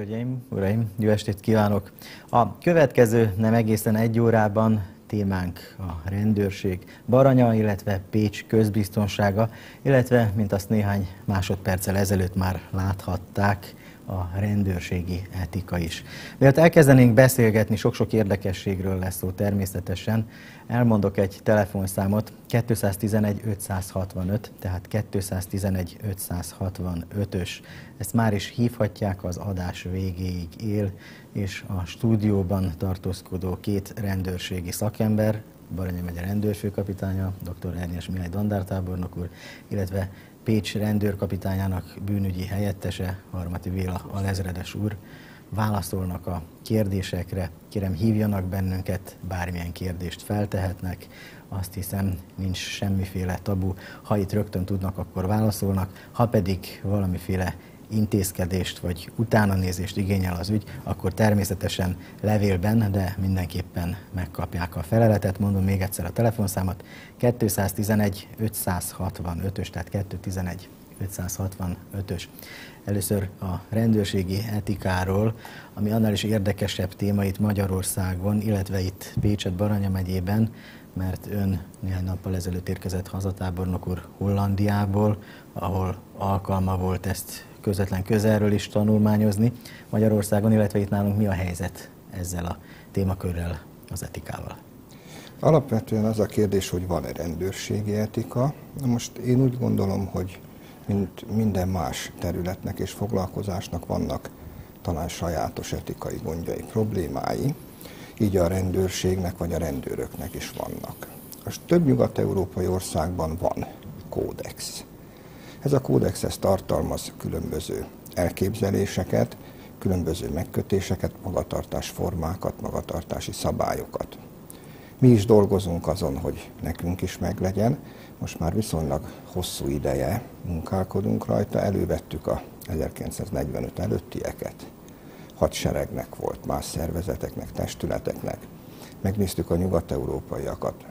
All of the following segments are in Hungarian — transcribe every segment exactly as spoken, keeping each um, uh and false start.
Hölgyeim, uraim, jó estét kívánok! A következő nem egészen egy órában témánk a rendőrség, Baranya, illetve Pécs közbiztonsága, illetve, mint azt néhány másodperccel ezelőtt már láthatták, a rendőrségi etika is. Mielőtt elkezdenénk beszélgetni, sok-sok érdekességről lesz szó természetesen, elmondok egy telefonszámot, kettőszáztizenegy ötszázhatvanöt, tehát kettőszáztizenegy ötszázhatvanötös. Ezt már is hívhatják, az adás végéig él, és a stúdióban tartózkodó két rendőrségi szakember, Baranya megye rendőrfőkapitánya, dr. Ernyes Mihály dandártábornok úr, illetve Pécs rendőrkapitányának bűnügyi helyettese, Harmati Béla alezredes úr, válaszolnak a kérdésekre. Kérem, hívjanak bennünket, bármilyen kérdést feltehetnek. Azt hiszem, nincs semmiféle tabu. Ha itt rögtön tudnak, akkor válaszolnak. Ha pedig valamiféle intézkedést vagy utánanézést igényel az ügy, akkor természetesen levélben, de mindenképpen megkapják a feleletet. Mondom még egyszer a telefonszámot, kettőszáztizenegy ötszázhatvanötös, tehát kettőszáztizenegy ötszázhatvanötös. Először a rendőrségi etikáról, ami annál is érdekesebb téma itt Magyarországon, illetve itt Pécset, Baranya megyében, mert ön néhány nappal ezelőtt érkezett hazatábornok úr Hollandiából, ahol alkalma volt ezt közvetlen közelről is tanulmányozni Magyarországon, illetve itt nálunk mi a helyzet ezzel a témakörrel, az etikával? Alapvetően az a kérdés, hogy van-e rendőrségi etika. Na most én úgy gondolom, hogy mint minden más területnek és foglalkozásnak vannak talán sajátos etikai gondjai, problémái, így a rendőrségnek vagy a rendőröknek is vannak. Most több nyugat-európai országban van kódex. Ez a kódex ez tartalmaz különböző elképzeléseket, különböző megkötéseket, magatartásformákat, magatartási szabályokat. Mi is dolgozunk azon, hogy nekünk is meglegyen. Most már viszonylag hosszú ideje munkálkodunk rajta, elővettük a ezerkilencszáznegyvenöt előttieket. Hadseregnek volt, más szervezeteknek, testületeknek. Megnéztük a nyugat-európaiakat.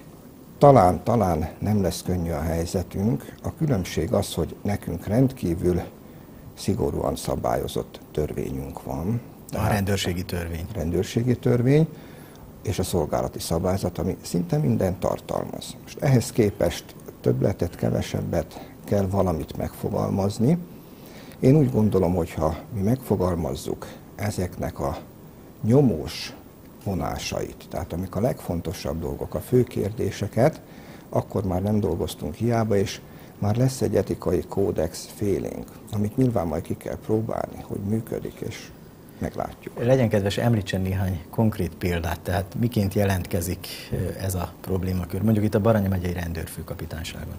Talán, talán nem lesz könnyű a helyzetünk. A különbség az, hogy nekünk rendkívül szigorúan szabályozott törvényünk van. A rendőrségi törvény. Rendőrségi törvény és a szolgálati szabályzat, ami szinte mindent tartalmaz. Most ehhez képest többletet, kevesebbet kell valamit megfogalmazni. Én úgy gondolom, hogy ha mi megfogalmazzuk ezeknek a nyomós vonásait, tehát amik a legfontosabb dolgok, a fő kérdéseket, akkor már nem dolgoztunk hiába, és már lesz egy etikai kódex félénk, amit nyilván majd ki kell próbálni, hogy működik, és meglátjuk. Legyen kedves, említsen néhány konkrét példát, tehát miként jelentkezik ez a problémakör, mondjuk itt a Baranya megyei rendőrfőkapitányságon.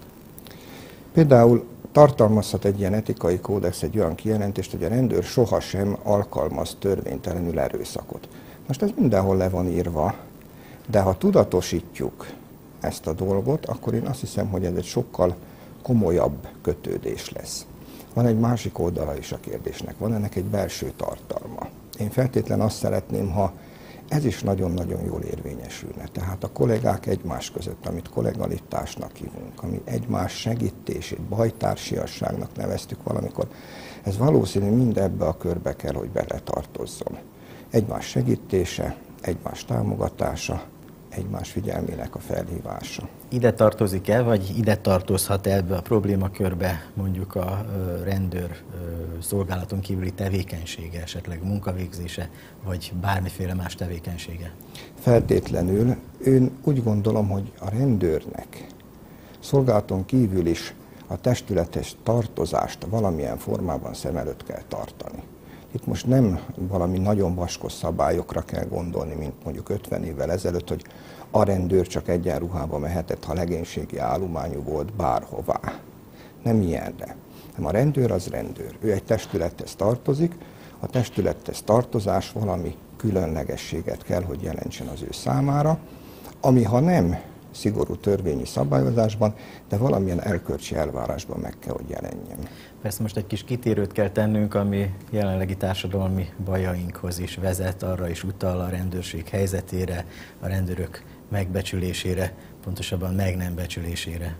Például tartalmazhat egy ilyen etikai kódex egy olyan kijelentést, hogy a rendőr sohasem alkalmaz törvénytelenül erőszakot. Most ez mindenhol le van írva, de ha tudatosítjuk ezt a dolgot, akkor én azt hiszem, hogy ez egy sokkal komolyabb kötődés lesz. Van egy másik oldala is a kérdésnek, van ennek egy belső tartalma. Én feltétlenül azt szeretném, ha ez is nagyon-nagyon jól érvényesülne. Tehát a kollégák egymás között, amit kollegalitásnak hívunk, ami egymás segítését, bajtársiasságnak neveztük valamikor, ez valószínű mind ebbe a körbe kell, hogy beletartozzon. Egymás segítése, egymás támogatása, egymás figyelmének a felhívása. Ide tartozik-e, vagy ide tartozhat ebbe a problémakörbe mondjuk a rendőr szolgálaton kívüli tevékenysége, esetleg munkavégzése, vagy bármiféle más tevékenysége? Feltétlenül. Én úgy gondolom, hogy a rendőrnek szolgálaton kívül is a testületes tartozást valamilyen formában szem előtt kell tartani. Itt most nem valami nagyon vaskos szabályokra kell gondolni, mint mondjuk ötven évvel ezelőtt, hogy a rendőr csak egyenruhába mehetett, ha legénységi állományú volt bárhová. Nem ilyenre. Nem, a rendőr az rendőr. Ő egy testülethez tartozik, a testülethez tartozás valami különlegességet kell, hogy jelentsen az ő számára, ami ha nem szigorú törvényi szabályozásban, de valamilyen erkölcsi elvárásban meg kell, hogy jelenjen. Persze most egy kis kitérőt kell tennünk, ami jelenlegi társadalmi bajainkhoz is vezet, arra is utal, a rendőrség helyzetére, a rendőrök megbecsülésére, pontosabban meg nem becsülésére.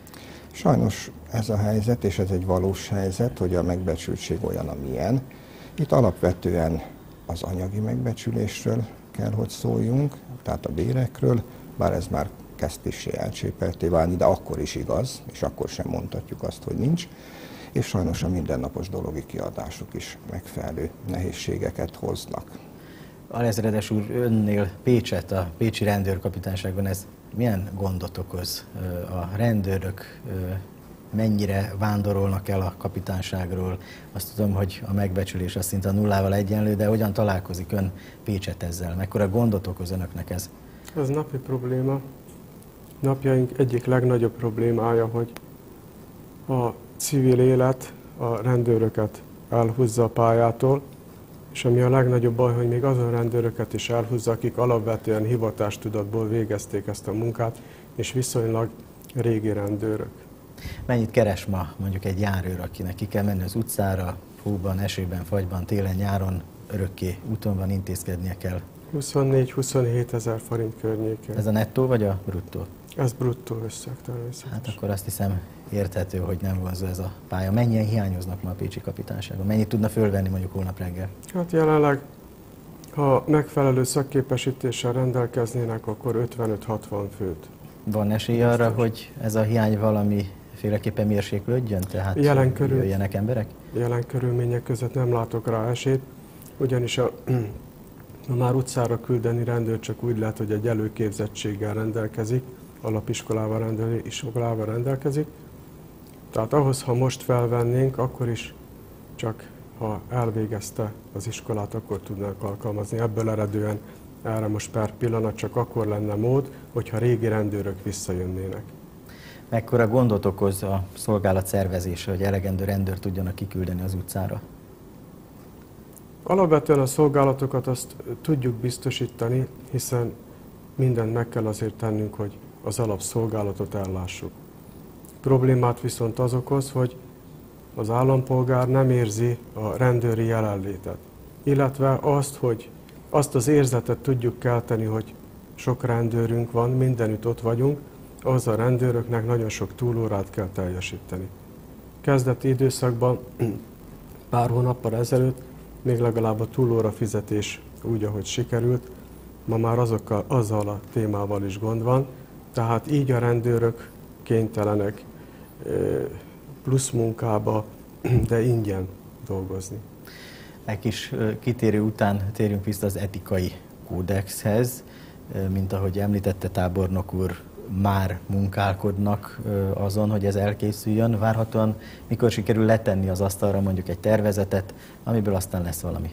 Sajnos ez a helyzet, és ez egy valós helyzet, hogy a megbecsültség olyan, amilyen, Itt alapvetően az anyagi megbecsülésről kell, hogy szóljunk, tehát a bérekről, bár ez már kezd kissé elcsépelté válni, de akkor is igaz, és akkor sem mondhatjuk azt, hogy nincs. És sajnos a mindennapos dologi kiadások is megfelelő nehézségeket hoznak. Alezredes úr, önnél Pécset, a pécsi rendőrkapitányságban ez milyen gondot okoz? A rendőrök mennyire vándorolnak el a kapitányságról? Azt tudom, hogy a megbecsülés az szinte a nullával egyenlő, de hogyan találkozik ön Pécset ezzel? Mekkora gondot okoz önöknek ez? Ez napi probléma. Napjaink egyik legnagyobb problémája, hogy a civil élet a rendőröket elhúzza a pályától, és ami a legnagyobb baj, hogy még azon rendőröket is elhúzza, akik alapvetően hivatástudatból végezték ezt a munkát, és viszonylag régi rendőrök. Mennyit keres ma mondjuk egy járőr, akinek ki kell menni az utcára, hóban, esőben, fagyban, télen, nyáron, örökké úton van, intézkednie kell? huszonnégy-huszonhét ezer forint környékén. Ez a nettó vagy a bruttó? Ez bruttó összeg természetesen. Hát akkor azt hiszem érthető, hogy nem vonzó ez a pálya. Mennyien hiányoznak ma a pécsi kapitányságon? Mennyit tudna fölvenni mondjuk holnap reggel? Hát jelenleg, ha megfelelő szakképesítéssel rendelkeznének, akkor ötvenöt-hatvan főt. Van esély arra, hogy ez a hiány valamiféleképpen mérséklődjön? Tehát jelen körül, jöjjenek emberek? Jelen körülmények között nem látok rá esélyt, ugyanis a, a már utcára küldeni rendőr csak úgy lehet, hogy egy előképzettséggel rendelkezik, alapiskolával, rendel, iskolával rendelkezik. Tehát ahhoz, ha most felvennénk, akkor is csak ha elvégezte az iskolát, akkor tudnánk alkalmazni. Ebből eredően erre most per pillanat csak akkor lenne mód, hogyha régi rendőrök visszajönnének. Mekkora gondot okoz a szolgálat szervezése, hogy elegendő rendőr tudjanak kiküldeni az utcára? Alapvetően a szolgálatokat azt tudjuk biztosítani, hiszen mindent meg kell azért tennünk, hogy az alapszolgálatot ellássuk. Problémát viszont az okoz, hogy az állampolgár nem érzi a rendőri jelenlétet, illetve azt, hogy azt az érzetet tudjuk kelteni, hogy sok rendőrünk van, mindenütt ott vagyunk, az a rendőröknek nagyon sok túlórát kell teljesíteni. Kezdeti időszakban, pár hónappal ezelőtt még legalább a túlóra fizetés úgy, ahogy sikerült, ma már azokkal, azzal a témával is gond van, tehát így a rendőrök kénytelenek plusz munkába, de ingyen dolgozni. Egy kis kitérő után térjünk vissza az etikai kódexhez, mint ahogy említette tábornok úr, már munkálkodnak azon, hogy ez elkészüljön. Várhatóan mikor sikerül letenni az asztalra mondjuk egy tervezetet, amiből aztán lesz valami?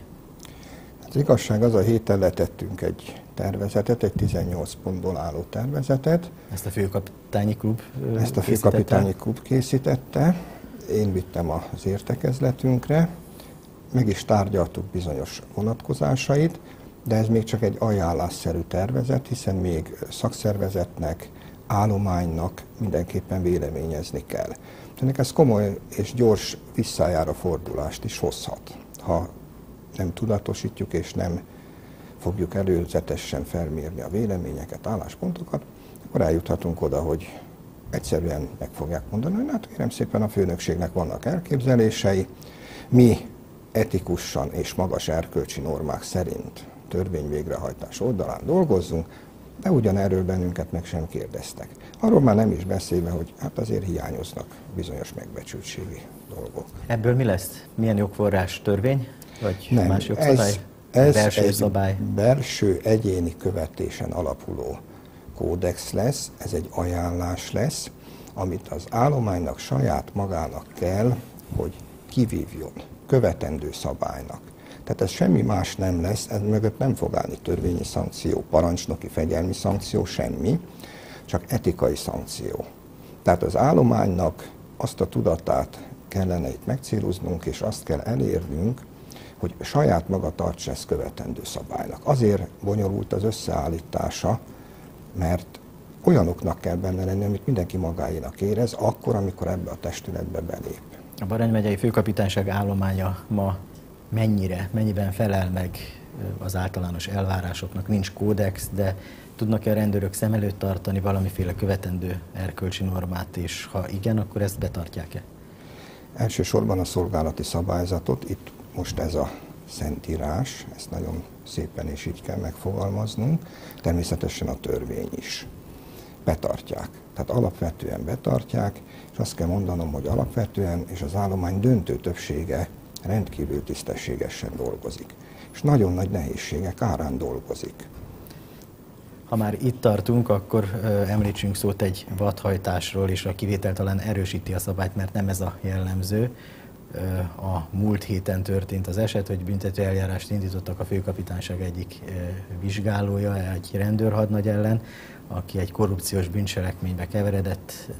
Az igazság az, a héten letettünk egy tervezetet, egy tizennyolc pontból álló tervezetet. Ezt a főkapitányi klub Ezt a főkapitányi klub készítette. Én vittem az értekezletünkre, meg is tárgyaltuk bizonyos vonatkozásait, de ez még csak egy ajánlásszerű tervezet, hiszen még szakszervezetnek, állománynak mindenképpen véleményezni kell. Ennek ez komoly és gyors visszájára fordulást is hozhat. Ha nem tudatosítjuk és nem fogjuk előzetesen felmérni a véleményeket, álláspontokat, akkor eljuthatunk oda, hogy egyszerűen meg fogják mondani, hogy hát kérem szépen, a főnökségnek vannak elképzelései, mi etikusan és magas erkölcsi normák szerint törvényvégrehajtás oldalán dolgozzunk, de ugyanerről bennünket meg sem kérdeztek. Arról már nem is beszélve, hogy hát azért hiányoznak bizonyos megbecsültségi dolgok. Ebből mi lesz? Milyen jogforrás, törvény? Vagy nem, más jogszabály? Ez, ez belső egy szabály? belső egyéni követésen alapuló kódex lesz, ez egy ajánlás lesz, amit az állománynak saját magának kell, hogy kivívjon követendő szabálynak. Tehát ez semmi más nem lesz, ez mögött nem fog állni törvényi szankció, parancsnoki fegyelmi szankció, semmi, csak etikai szankció. Tehát az állománynak azt a tudatát kellene itt megcéloznunk, és azt kell elérnünk, hogy saját maga tartsa ezt követendő szabálynak. Azért bonyolult az összeállítása, mert olyanoknak kell benne lenni, amit mindenki magáénak érez, akkor, amikor ebbe a testületbe belép. A Barany megyei főkapitányság állománya ma mennyire, mennyiben felel meg az általános elvárásoknak? Nincs kódex, de tudnak-e a rendőrök szem előtt tartani valamiféle követendő erkölcsi normát, és ha igen, akkor ezt betartják-e? Elsősorban a szolgálati szabályzatot, itt most ez a szentírás, ezt nagyon szépen és így kell megfogalmaznunk, természetesen a törvény is. Betartják. Tehát alapvetően betartják, és azt kell mondanom, hogy alapvetően és az állomány döntő többsége rendkívül tisztességesen dolgozik. És nagyon nagy nehézségek árán dolgozik. Ha már itt tartunk, akkor ö, említsünk szót egy vadhajtásról, és a kivétel talán erősíti a szabályt, mert nem ez a jellemző. Ö, a múlt héten történt az eset, hogy büntető eljárást indítottak a főkapitányság egyik ö, vizsgálója, egy rendőrhadnagy ellen, aki egy korrupciós bűncselekménybe keveredett, ö,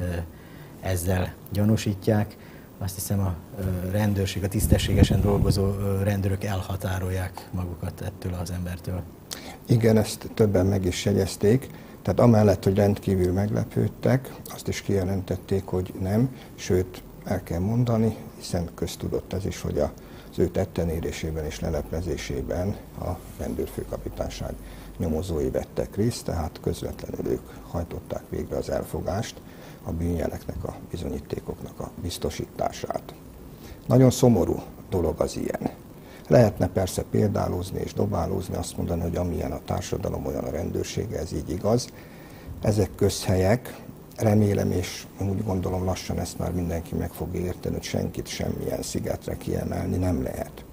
ezzel gyanúsítják. Azt hiszem a rendőrség, a tisztességesen dolgozó rendőrök elhatárolják magukat ettől az embertől. Igen, ezt többen meg is jegyezték. Tehát amellett, hogy rendkívül meglepődtek, azt is kijelentették, hogy nem, sőt, el kell mondani, hiszen köztudott ez is, hogy az ő tettenérésében és leleplezésében a rendőrfőkapitányság nyomozói vettek részt, tehát közvetlenül ők hajtották végre az elfogást, a bűnjeleknek, a bizonyítékoknak a biztosítását. Nagyon szomorú dolog az ilyen. Lehetne persze példálózni és dobálózni, azt mondani, hogy amilyen a társadalom, olyan a rendőrsége, ez így igaz. Ezek közhelyek, remélem és úgy gondolom lassan ezt már mindenki meg fog érteni, hogy senkit semmilyen szigetre kiemelni nem lehet.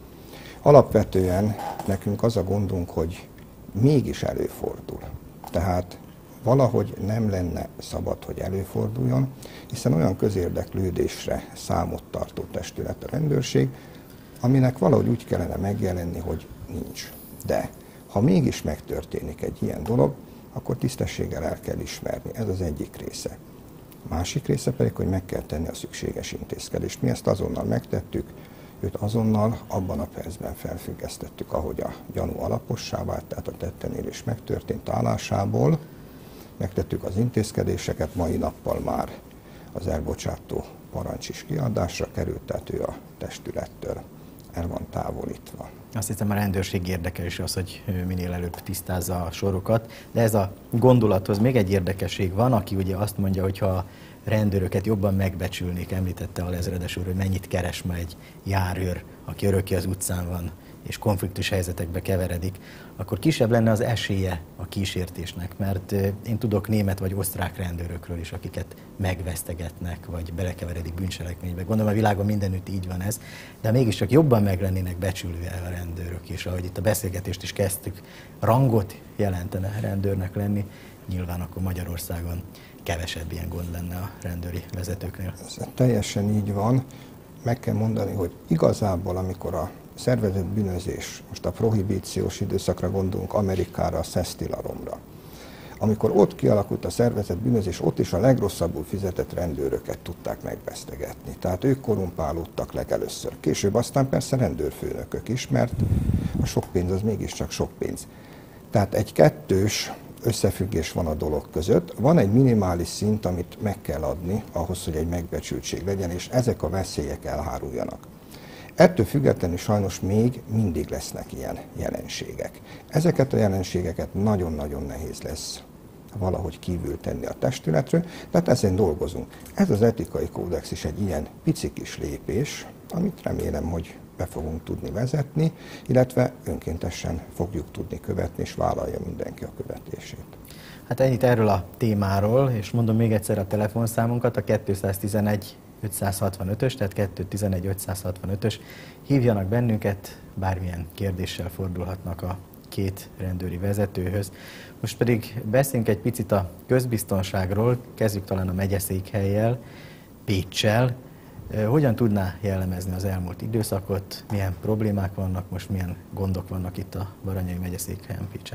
Alapvetően nekünk az a gondunk, hogy mégis előfordul. Tehát valahogy nem lenne szabad, hogy előforduljon, hiszen olyan közérdeklődésre számot tartó testület a rendőrség, aminek valahogy úgy kellene megjelenni, hogy nincs. De ha mégis megtörténik egy ilyen dolog, akkor tisztességgel el kell ismerni. Ez az egyik része. A másik része pedig, hogy meg kell tenni a szükséges intézkedést. Mi ezt azonnal megtettük, őt azonnal abban a percben felfüggesztettük, ahogy a gyanú alapossá vált, tehát a tettenérés megtörtént állásából, megtettük az intézkedéseket, mai nappal már az elbocsátó parancs is kiadásra került, tehát ő a testülettől el van távolítva. Azt hiszem a rendőrség érdeke is az, hogy minél előbb tisztázza a sorokat, de ez a gondolathoz még egy érdekesség van, aki ugye azt mondja, hogy ha a rendőröket jobban megbecsülnék, említette a lezredes úr, hogy mennyit keres ma egy járőr, aki örökké az utcán van, és konfliktus helyzetekbe keveredik, akkor kisebb lenne az esélye a kísértésnek, mert én tudok német vagy osztrák rendőrökről is, akiket megvesztegetnek, vagy belekeveredik bűncselekménybe. Gondolom a világon mindenütt így van ez, de mégiscsak jobban meg lennének becsülve a rendőrök, és ahogy itt a beszélgetést is kezdtük, rangot jelentene rendőrnek lenni, nyilván akkor Magyarországon kevesebb ilyen gond lenne a rendőri vezetőknél. Ez teljesen így van. Meg kell mondani, hogy igazából, amikor a szervezett bűnözés, most a prohibíciós időszakra gondolunk, Amerikára, a szesztilalomra. Amikor ott kialakult a szervezett bűnözés, ott is a legrosszabbul fizetett rendőröket tudták megvesztegetni. Tehát ők korrumpálódtak legelőször. Később aztán persze rendőrfőnökök is, mert a sok pénz az mégiscsak sok pénz. Tehát egy kettős összefüggés van a dolog között. Van egy minimális szint, amit meg kell adni ahhoz, hogy egy megbecsültség legyen, és ezek a veszélyek elháruljanak. Ettől függetlenül sajnos még mindig lesznek ilyen jelenségek. Ezeket a jelenségeket nagyon-nagyon nehéz lesz valahogy kívül tenni a testületről, tehát ezen dolgozunk. Ez az etikai kódex is egy ilyen pici kis lépés, amit remélem, hogy be fogunk tudni vezetni, illetve önkéntesen fogjuk tudni követni, és vállalja mindenki a követését. Hát ennyit erről a témáról, és mondom még egyszer a telefonszámunkat, a kettőszáztizenegy ötszázhatvanötös, tehát kettőszáztizenegy ötszázhatvanötös. Hívjanak bennünket, bármilyen kérdéssel fordulhatnak a két rendőri vezetőhöz. Most pedig beszéljünk egy picit a közbiztonságról, kezdjük talán a megyeszékhellyel, Péccsel. Hogyan tudná jellemezni az elmúlt időszakot, milyen problémák vannak most, milyen gondok vannak itt a Baranyai megyeszékhelyen, Pécset?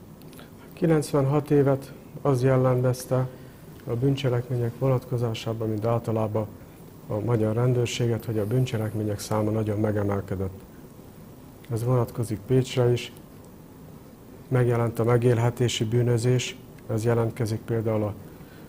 kilencvenhat évet az jellemezte a bűncselekmények vonatkozásában, mint általában a magyar rendőrséget, hogy a bűncselekmények száma nagyon megemelkedett. Ez vonatkozik Pécsre is. Megjelent a megélhetési bűnözés, ez jelentkezik például a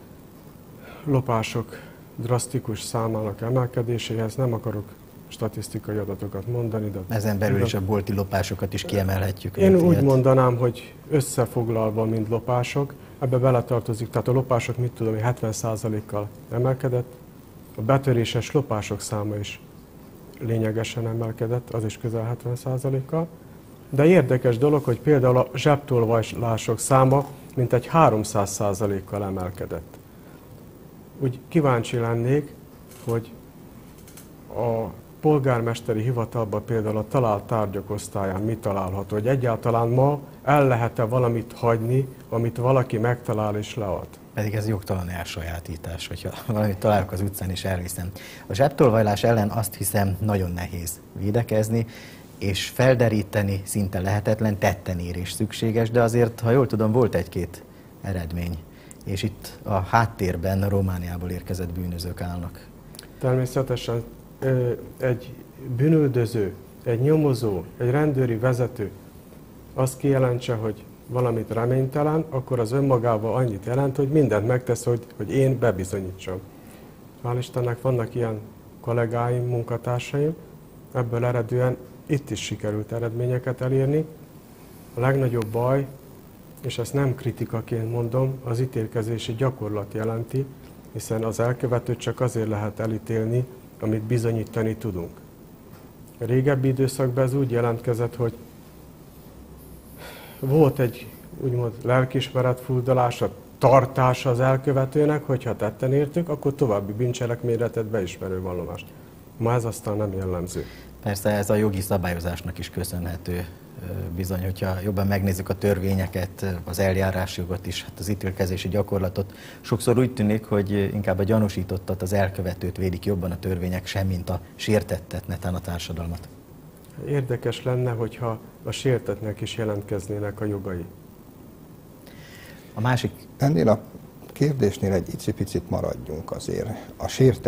lopások drasztikus számának emelkedéséhez. Nem akarok statisztikai adatokat mondani, de... Ezen belül is a bolti lopásokat is kiemelhetjük. Én úgy ilyet. mondanám, hogy összefoglalva, mint lopások, ebbe beletartozik, tehát a lopások, mit tudom, hetven százalékkal emelkedett, a betöréses lopások száma is lényegesen emelkedett, az is közel hetven százalékkal. De érdekes dolog, hogy például a zsebtolvajlások száma mintegy háromszáz százalékkal emelkedett. Úgy kíváncsi lennék, hogy a polgármesteri hivatalban például a talált tárgyak osztályán mi található, hogy egyáltalán ma el lehet-e valamit hagyni, amit valaki megtalál és lead. Pedig ez jogtalan elsajátítás, hogyha valamit találok az utcán és elviszem. A zsebtolvajlás ellen azt hiszem nagyon nehéz védekezni, és felderíteni szinte lehetetlen, tetten érés szükséges, de azért, ha jól tudom, volt egy-két eredmény, és itt a háttérben Romániából érkezett bűnözők állnak. Természetesen egy bűnüldöző, egy nyomozó, egy rendőri vezető azt kijelentse, hogy valamit reménytelen, akkor az önmagában annyit jelent, hogy mindent megtesz, hogy, hogy én bebizonyítsam. Hál' Istennek vannak ilyen kollégáim, munkatársaim, ebből eredően itt is sikerült eredményeket elérni. A legnagyobb baj, és ezt nem kritikaként mondom, az ítélkezési gyakorlat jelenti, hiszen az elkövetőt csak azért lehet elítélni, amit bizonyítani tudunk. A régebbi időszakban ez úgy jelentkezett, hogy volt egy úgymond lelkiismeret furdalása, tartása az elkövetőnek, hogyha tetten értük, akkor további bűncselekményre tett beismerő vallomást. Ma ez aztán nem jellemző. Persze ez a jogi szabályozásnak is köszönhető bizony, hogyha jobban megnézzük a törvényeket, az eljárásjogot is, hát az ítélkezési gyakorlatot. Sokszor úgy tűnik, hogy inkább a gyanúsítottat, az elkövetőt védik jobban a törvények, semmint a sértettet, netán a társadalmat. Érdekes lenne, hogyha a sértettnek is jelentkeznének a jogai. A másik... Ennél a kérdésnél egy icipicit maradjunk azért. A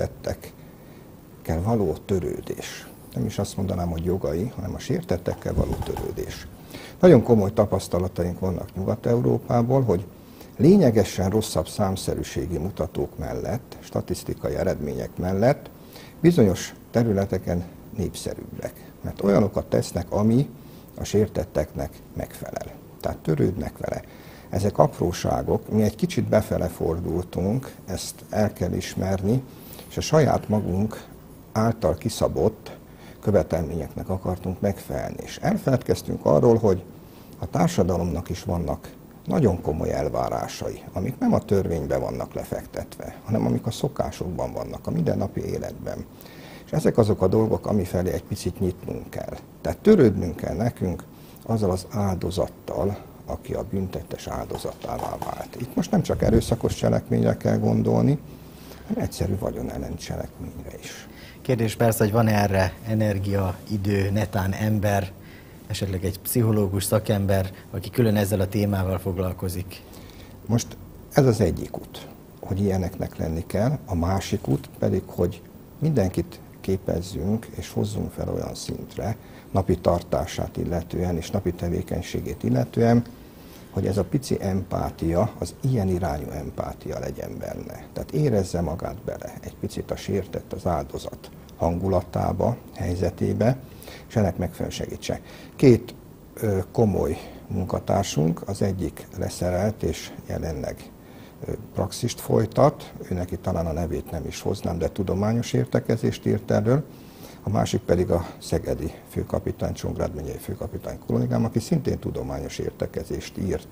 sértettekkel való törődés. Nem is azt mondanám, hogy jogai, hanem a sértettekkel való törődés. Nagyon komoly tapasztalataink vannak Nyugat-Európából, hogy lényegesen rosszabb számszerűségi mutatók mellett, statisztikai eredmények mellett bizonyos területeken népszerűbbek. Mert olyanokat tesznek, ami a sértetteknek megfelel. Tehát törődnek vele. Ezek apróságok, mi egy kicsit befele fordultunk, ezt el kell ismerni, és a saját magunk által kiszabott követelményeknek akartunk megfelelni. És elfeledkeztünk arról, hogy a társadalomnak is vannak nagyon komoly elvárásai, amik nem a törvényben vannak lefektetve, hanem amik a szokásokban vannak, a mindennapi életben. És ezek azok a dolgok, amifelé egy picit nyitnunk kell. Tehát törődnünk kell nekünk azzal az áldozattal, aki a bűntettes áldozatává vált. Itt most nem csak erőszakos cselekményre kell gondolni, hanem egyszerű vagyonellen cselekményre is. Kérdés persze, hogy van-e erre energia, idő, netán ember, esetleg egy pszichológus, szakember, aki külön ezzel a témával foglalkozik? Most ez az egyik út, hogy ilyeneknek lenni kell, a másik út pedig, hogy mindenkit képezzünk és hozzunk fel olyan szintre, napi tartását illetően és napi tevékenységét illetően, hogy ez a pici empátia, az ilyen irányú empátia legyen benne. Tehát érezze magát bele egy picit a sértett, az áldozat hangulatába, helyzetébe, és ennek megfelelően segítse. Két ö, komoly munkatársunk, az egyik leszerelt és jelenleg ö, praxist folytat, ő neki talán a nevét nem is hoznám, de tudományos értekezést írt erről, a másik pedig a szegedi főkapitány, Csongrád megyei főkapitány kollégám, aki szintén tudományos értekezést írt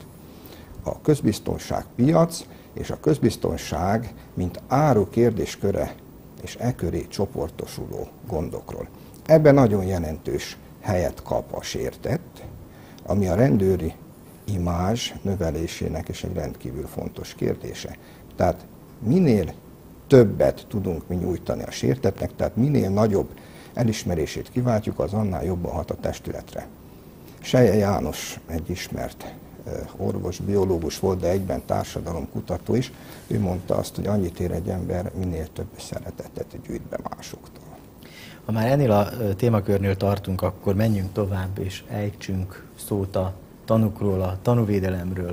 a közbiztonságpiac és a közbiztonság, mint áru kérdésköre és e köré csoportosuló gondokról. Ebben nagyon jelentős helyet kap a sértett, ami a rendőri imázs növelésének is egy rendkívül fontos kérdése. Tehát minél többet tudunk mi nyújtani a sértettnek, tehát minél nagyobb elismerését kiváltjuk, az annál jobban hat a testületre. Selye János egy ismert orvos, biológus volt, de egyben társadalomkutató is, ő mondta azt, hogy annyit ér egy ember, minél több szeretetet gyűjt be másoktól. Ha már ennél a témakörnél tartunk, akkor menjünk tovább és ejtsünk szót a tanúkról, a tanúvédelemről,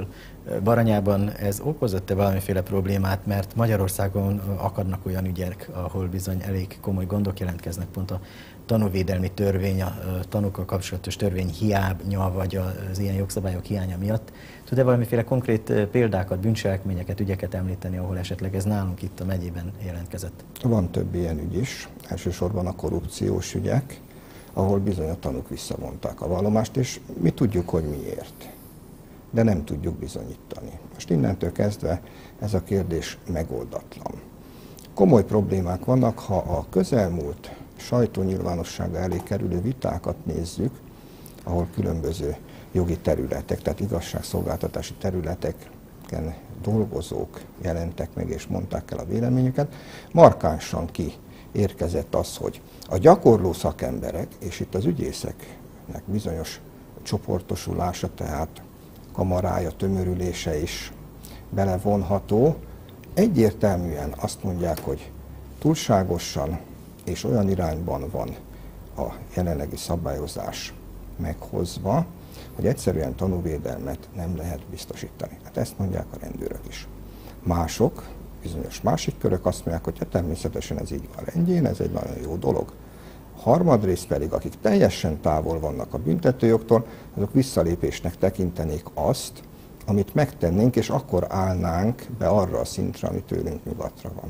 Baranyában ez okozott-e valamiféle problémát, mert Magyarországon akadnak olyan ügyek, ahol bizony elég komoly gondok jelentkeznek, pont a tanúvédelmi törvény, a tanúkkal kapcsolatos törvény hiánya, vagy az ilyen jogszabályok hiánya miatt. Tud-e valamiféle konkrét példákat, bűncselekményeket, ügyeket említeni, ahol esetleg ez nálunk itt a megyében jelentkezett? Van több ilyen ügy is, elsősorban a korrupciós ügyek, ahol bizony a tanúk visszavonták a vallomást, és mi tudjuk, hogy miért, de nem tudjuk bizonyítani. Most innentől kezdve ez a kérdés megoldatlan. Komoly problémák vannak, ha a közelmúlt sajtónyilvánossága elé kerülő vitákat nézzük, ahol különböző jogi területek, tehát igazságszolgáltatási területeken dolgozók jelentek meg és mondták el a véleményüket, markánsan kiérkezett az, hogy a gyakorló szakemberek, és itt az ügyészeknek bizonyos csoportosulása, tehát kamarája, tömörülése is belevonható, egyértelműen azt mondják, hogy túlságosan és olyan irányban van a jelenlegi szabályozás meghozva, hogy egyszerűen tanúvédelmet nem lehet biztosítani. Hát ezt mondják a rendőrök is. Mások, bizonyos másik körök azt mondják, hogy hát természetesen ez így van rendjén, ez egy nagyon jó dolog. Harmadrészt pedig, akik teljesen távol vannak a büntetőjogtól, azok visszalépésnek tekintenék azt, amit megtennénk, és akkor állnánk be arra a szintre, ami tőlünk nyugatra van.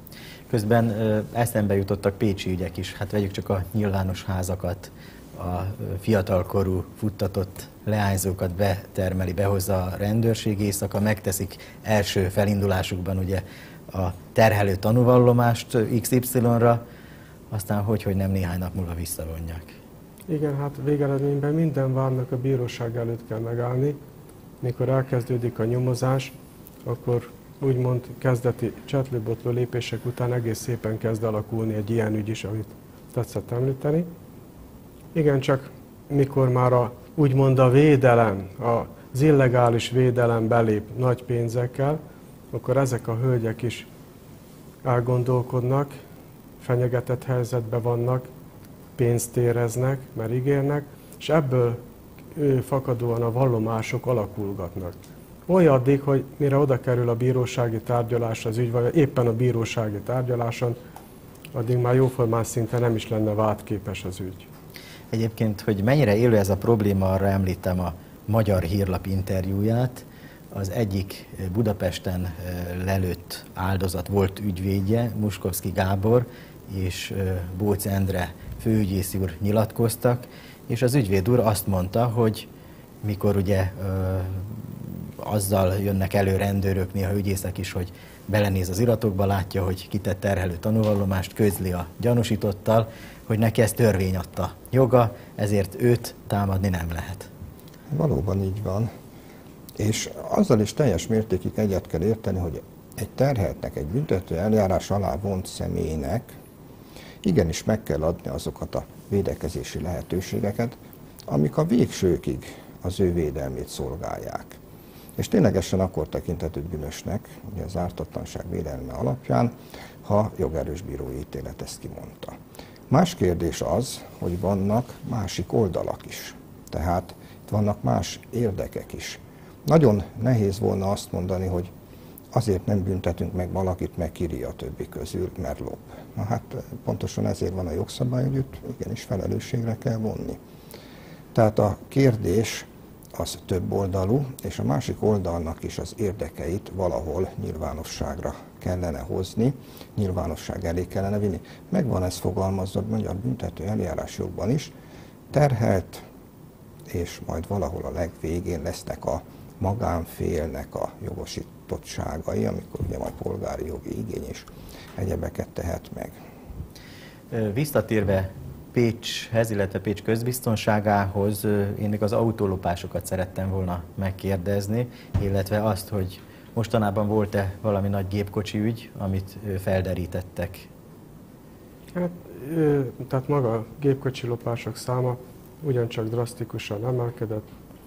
Közben ö, eszembe jutottak pécsi ügyek is. Hát vegyük csak a nyilvános házakat, a fiatalkorú futtatott leányzókat betermeli, behozza a rendőrség éjszaka, megteszik első felindulásukban ugye a terhelő tanúvallomást iksz ipszilonra, aztán hogy, hogy nem néhány nap múlva visszavonják. Igen, hát végeredményben minden vádnak a bíróság előtt kell megállni. Mikor elkezdődik a nyomozás, akkor úgymond kezdeti csetlőbotló lépések után egész szépen kezd alakulni egy ilyen ügy is, amit tetszett említeni. Igen, csak mikor már a, úgymond a védelem, az illegális védelem belép nagy pénzekkel, akkor ezek a hölgyek is elgondolkodnak, fenyegetett helyzetben vannak, pénzt éreznek, mert ígérnek, és ebből fakadóan a vallomások alakulgatnak. Olyaddig, hogy mire oda kerül a bírósági tárgyalás az ügy, vagy éppen a bírósági tárgyaláson, addig már jóformán szinte nem is lenne vádképes az ügy. Egyébként, hogy mennyire élő ez a probléma, arra említem a Magyar Hírlap interjúját. Az egyik Budapesten lelőtt áldozat volt ügyvédje, Muskovszky Gábor és Bóc Endre főügyész úr nyilatkoztak, és az ügyvéd úr azt mondta, hogy mikor ugye azzal jönnek elő rendőrök, néha ügyészek is, hogy belenéz az iratokba, látja, hogy kitett terhelő tanúvallomást, közli a gyanúsítottal, hogy neki ez törvény adta joga, ezért őt támadni nem lehet. Valóban így van. És azzal is teljes mértékig egyet kell érteni, hogy egy terheltnek, egy büntető eljárás alá vont személynek igenis meg kell adni azokat a védekezési lehetőségeket, amik a végsőkig az ő védelmét szolgálják. És ténylegesen akkor tekinthető bűnösnek, ugye az ártatlanság védelme alapján, ha jogerős bírói ítélet ezt kimondta. Más kérdés az, hogy vannak másik oldalak is. Tehát itt vannak más érdekek is. Nagyon nehéz volna azt mondani, hogy azért nem büntetünk meg valakit, meg kiri a többi közül, mert lop. Na hát pontosan ezért van a jogszabály, hogy őt igenis felelősségre kell vonni. Tehát a kérdés az több oldalú, és a másik oldalnak is az érdekeit valahol nyilvánosságra kellene hozni, nyilvánosság elé kellene vinni. Megvan ez fogalmazva a magyar büntető eljárásjogban is, terhelt, és majd valahol a legvégén lesznek a magánfélnek a jogosítottságai, amikor ugye majd polgári jogi igény és egyebeket tehet meg. Visszatérve Pécshez, illetve Pécs közbiztonságához, én még az autólopásokat szerettem volna megkérdezni, illetve azt, hogy mostanában volt-e valami nagy gépkocsi ügy, amit felderítettek? Hát, tehát maga a gépkocsi lopások száma ugyancsak drasztikusan emelkedett.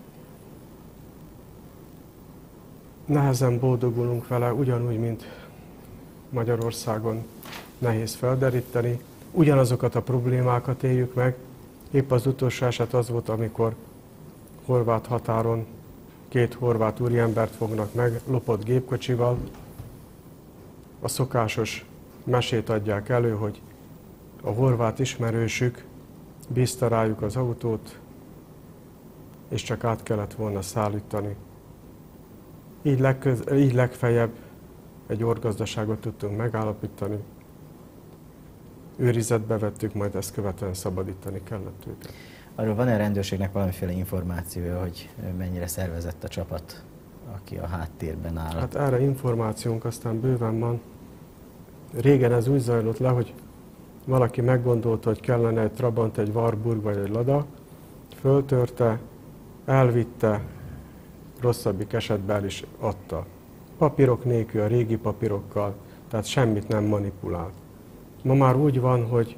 Nehezen boldogulunk vele, ugyanúgy, mint Magyarországon nehéz felderíteni. Ugyanazokat a problémákat éljük meg. Épp az utolsó eset az volt, amikor horvát határon két horvát úriembert fognak meg lopott gépkocsival. A szokásos mesét adják elő, hogy a horvát ismerősük bízta rájuk az autót, és csak át kellett volna szállítani. Így, legköz, így legfeljebb egy orgazdaságot tudtunk megállapítani. Őrizetbe vettük, majd ezt követően szabadítani kellett őket. Arról van-e a rendőrségnek valamiféle információja, hogy mennyire szervezett a csapat, aki a háttérben áll? Hát erre információnk aztán bőven van. Régen ez úgy zajlott le, hogy valaki meggondolta, hogy kellene egy Trabant, egy Warburg vagy egy Lada, föltörte, elvitte, rosszabbik esetben el is adta. Papírok nélkül, a régi papírokkal, tehát semmit nem manipulált. Ma már úgy van, hogy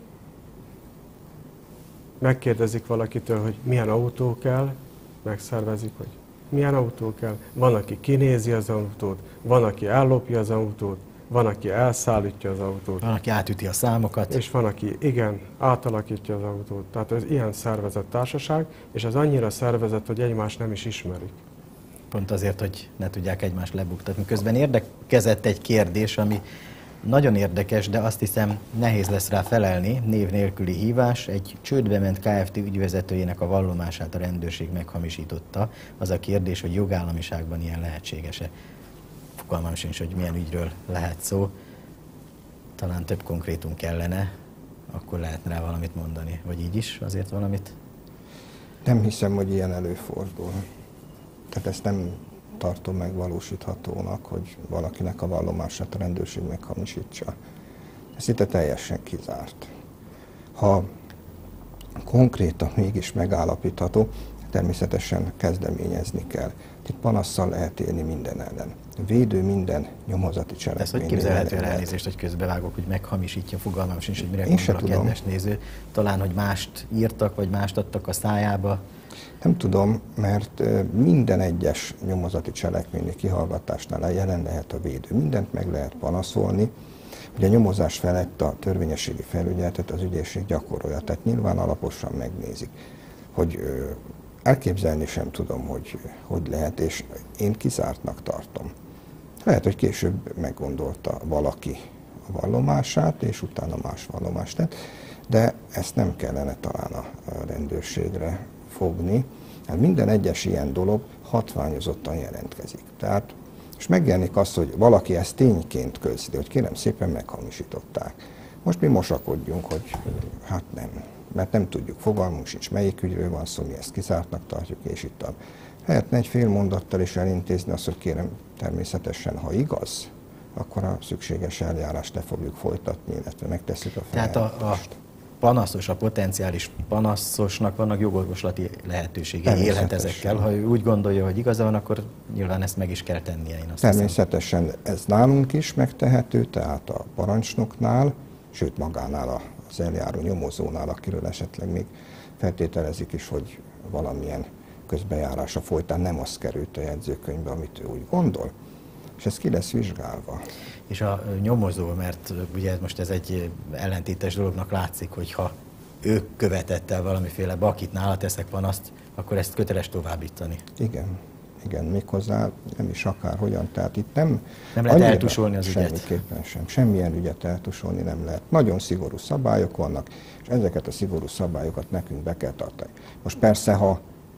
megkérdezik valakitől, hogy milyen autó kell, megszervezik, hogy milyen autó kell. Van, aki kinézi az autót, van, aki ellopja az autót, van, aki elszállítja az autót. Van, aki átüti a számokat. És van, aki igen, átalakítja az autót. Tehát ez ilyen szervezett társaság, és ez annyira szervezett, hogy egymást nem is ismerik. Pont azért, hogy ne tudják egymást lebuktatni. Közben érdekezett egy kérdés, ami nagyon érdekes, de azt hiszem nehéz lesz rá felelni. Név nélküli hívás. Egy csődbe ment Kft. Ügyvezetőjének a vallomását a rendőrség meghamisította. Az a kérdés, hogy jogállamiságban ilyen lehetséges-e. Fogalmam sincs, hogy milyen ügyről lehet szó. Talán több konkrétum kellene, akkor lehetne rá valamit mondani. Vagy így is azért valamit? Nem hiszem, hogy ilyen előfordul. Tehát ezt nem tartom megvalósíthatónak, hogy valakinek a vallomását a rendőrség meghamisítsa. Ez itt teljesen kizárt. Ha konkrétan mégis megállapítható, természetesen kezdeményezni kell. Itt panasszal lehet élni minden ellen. Védő minden nyomozati cselekmény. Ez hogy képzelhető el, elnézést, hogy közbevágok, hogy meghamisítja, fogalmam sincs, hogy mire Én gondol a tudom. kedves néző. Talán, hogy mást írtak, vagy mást adtak a szájába. Nem tudom, mert minden egyes nyomozati cselekményi kihallgatásnál jelen lehet a védő. Mindent meg lehet panaszolni. Ugye a nyomozás felett a törvényességi felügyeletet az ügyészség gyakorolja, tehát nyilván alaposan megnézik, hogy elképzelni sem tudom, hogy hogy lehet, és én kizártnak tartom. Lehet, hogy később meggondolta valaki a vallomását, és utána más vallomást tett, de ezt nem kellene talán a rendőrségre fogni. Hát minden egyes ilyen dolog hatványozottan jelentkezik. Tehát, és megjelenik az, hogy valaki ezt tényként közli, hogy kérem szépen meghamisították. Most mi mosakodjunk, hogy hát nem, mert nem tudjuk, fogalmunk sincs, melyik ügyről van szó, mi ezt kizártnak tartjuk, és itt a... Lehetne egy fél mondattal is elintézni azt, hogy kérem, természetesen, ha igaz, akkor a szükséges eljárást le fogjuk folytatni, illetve megtesszük a feljelentést. Tehát a, a panaszos, a potenciális panaszosnak vannak jogorvoslati lehetőségei, élhet ezekkel. Ha ő úgy gondolja, hogy igaza van, akkor nyilván ezt meg is kell tennie, én azt Természetesen hiszem. Ez nálunk is megtehető, tehát a parancsnoknál, sőt magánál az eljáró nyomozónál, akiről esetleg még feltételezik is, hogy valamilyen közbejárása folytán nem az került a jegyzőkönyvbe, amit ő úgy gondol, és ez ki lesz vizsgálva. És a nyomozó, mert ugye most ez egy ellentétes dolognak látszik, hogy ha ő követett el valamiféle bakit, nála teszek panaszt, akkor ezt köteles továbbítani. Igen, igen, méghozzá nem is akárhogyan, tehát itt nem... Nem lehet eltusolni az ügyet. Semmiképpen sem, semmilyen ügyet eltusolni nem lehet. Nagyon szigorú szabályok vannak, és ezeket a szigorú szabályokat nekünk be kell tartani. Most persze, ha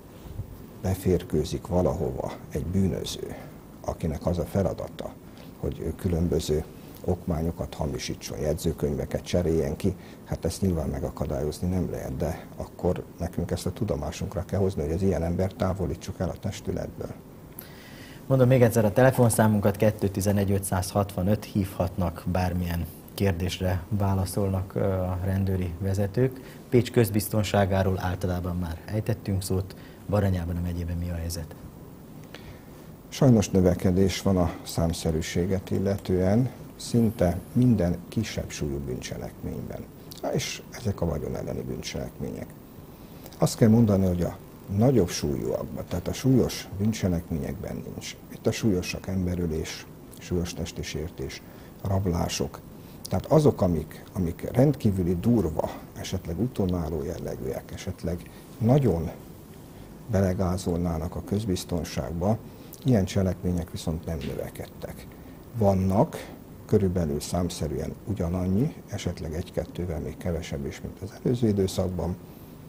beférkőzik valahova egy bűnöző, akinek az a feladata, hogy ő különböző okmányokat hamisítson, jegyzőkönyveket cseréljen ki, hát ezt nyilván megakadályozni nem lehet, de akkor nekünk ezt a tudomásunkra kell hozni, hogy az ilyen embert távolítsuk el a testületből. Mondom még egyszer, a telefonszámunkat kettő tizenegy ötszázhatvanöt, hívhatnak, bármilyen kérdésre válaszolnak a rendőri vezetők. Pécs közbiztonságáról általában már ejtettünk szót, Baranyában a megyében mi a helyzet? Sajnos növekedés van a számszerűséget illetően, szinte minden kisebb súlyú bűncselekményben. És ezek a vagyon elleni bűncselekmények. Azt kell mondani, hogy a nagyobb súlyúakban, tehát a súlyos bűncselekményekben nincs. Itt a súlyosak emberölés, súlyos testi sértés, rablások. Tehát azok, amik, amik rendkívüli durva, esetleg utonálló jellegűek, esetleg nagyon belegázolnának a közbiztonságba, ilyen cselekmények viszont nem növekedtek. Vannak, körülbelül számszerűen ugyanannyi, esetleg egy-kettővel még kevesebb is, mint az előző időszakban.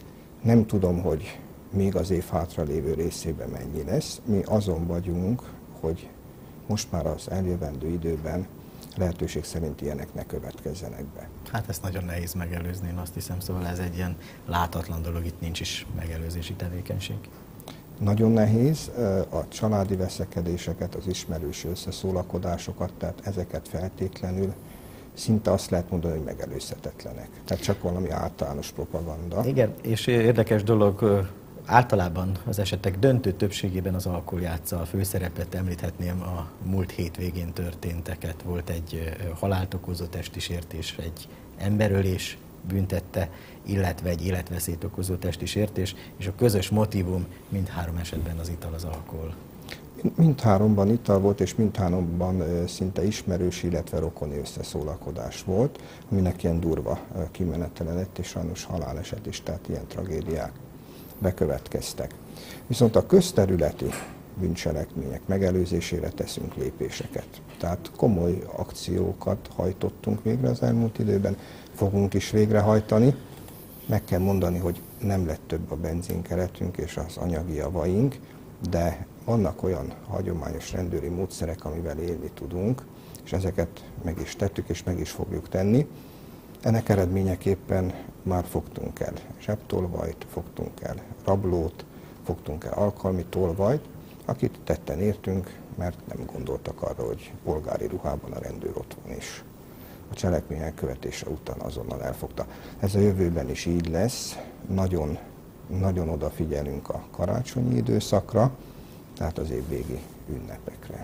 Nem tudom, hogy még az év hátralévő részében mennyi lesz. Mi azon vagyunk, hogy most már az eljövendő időben lehetőség szerint ilyenek ne következzenek be. Hát ezt nagyon nehéz megelőzni, én azt hiszem, szóval ez egy ilyen látatlan dolog, itt nincs is megelőzési tevékenység. Nagyon nehéz a családi veszekedéseket, az ismerősi összeszólakodásokat, tehát ezeket feltétlenül szinte azt lehet mondani, hogy megelőzhetetlenek. Tehát csak valami általános propaganda. Igen, és érdekes dolog, általában az esetek döntő többségében az alkohol játsza a főszerepet. Említhetném a múlt hétvégén történteket. Volt egy halált okozó testi sértés, egy emberölés büntette, illetve egy életveszélyt okozó testi sértés, és a közös motívum mindhárom esetben az ital, az alkohol. Mindháromban ital volt, és mindháromban szinte ismerős, illetve rokoni összeszólakodás volt, aminek ilyen durva kimenetele lett, és sajnos haláleset is, tehát ilyen tragédiák bekövetkeztek. Viszont a közterületi bűncselekmények megelőzésére teszünk lépéseket. Tehát komoly akciókat hajtottunk végre az elmúlt időben, fogunk is végrehajtani. Meg kell mondani, hogy nem lett több a benzinkeretünk és az anyagi javaink, de vannak olyan hagyományos rendőri módszerek, amivel élni tudunk, és ezeket meg is tettük, és meg is fogjuk tenni. Ennek eredményeképpen már fogtunk el zsebtolvajt, fogtunk el rablót, fogtunk el alkalmi tolvajt, akit tetten értünk, mert nem gondoltak arra, hogy polgári ruhában a rendőr ott van is. A cselekmény elkövetése után azonnal elfogta. Ez a jövőben is így lesz, nagyon, nagyon odafigyelünk a karácsonyi időszakra, tehát az évvégi ünnepekre.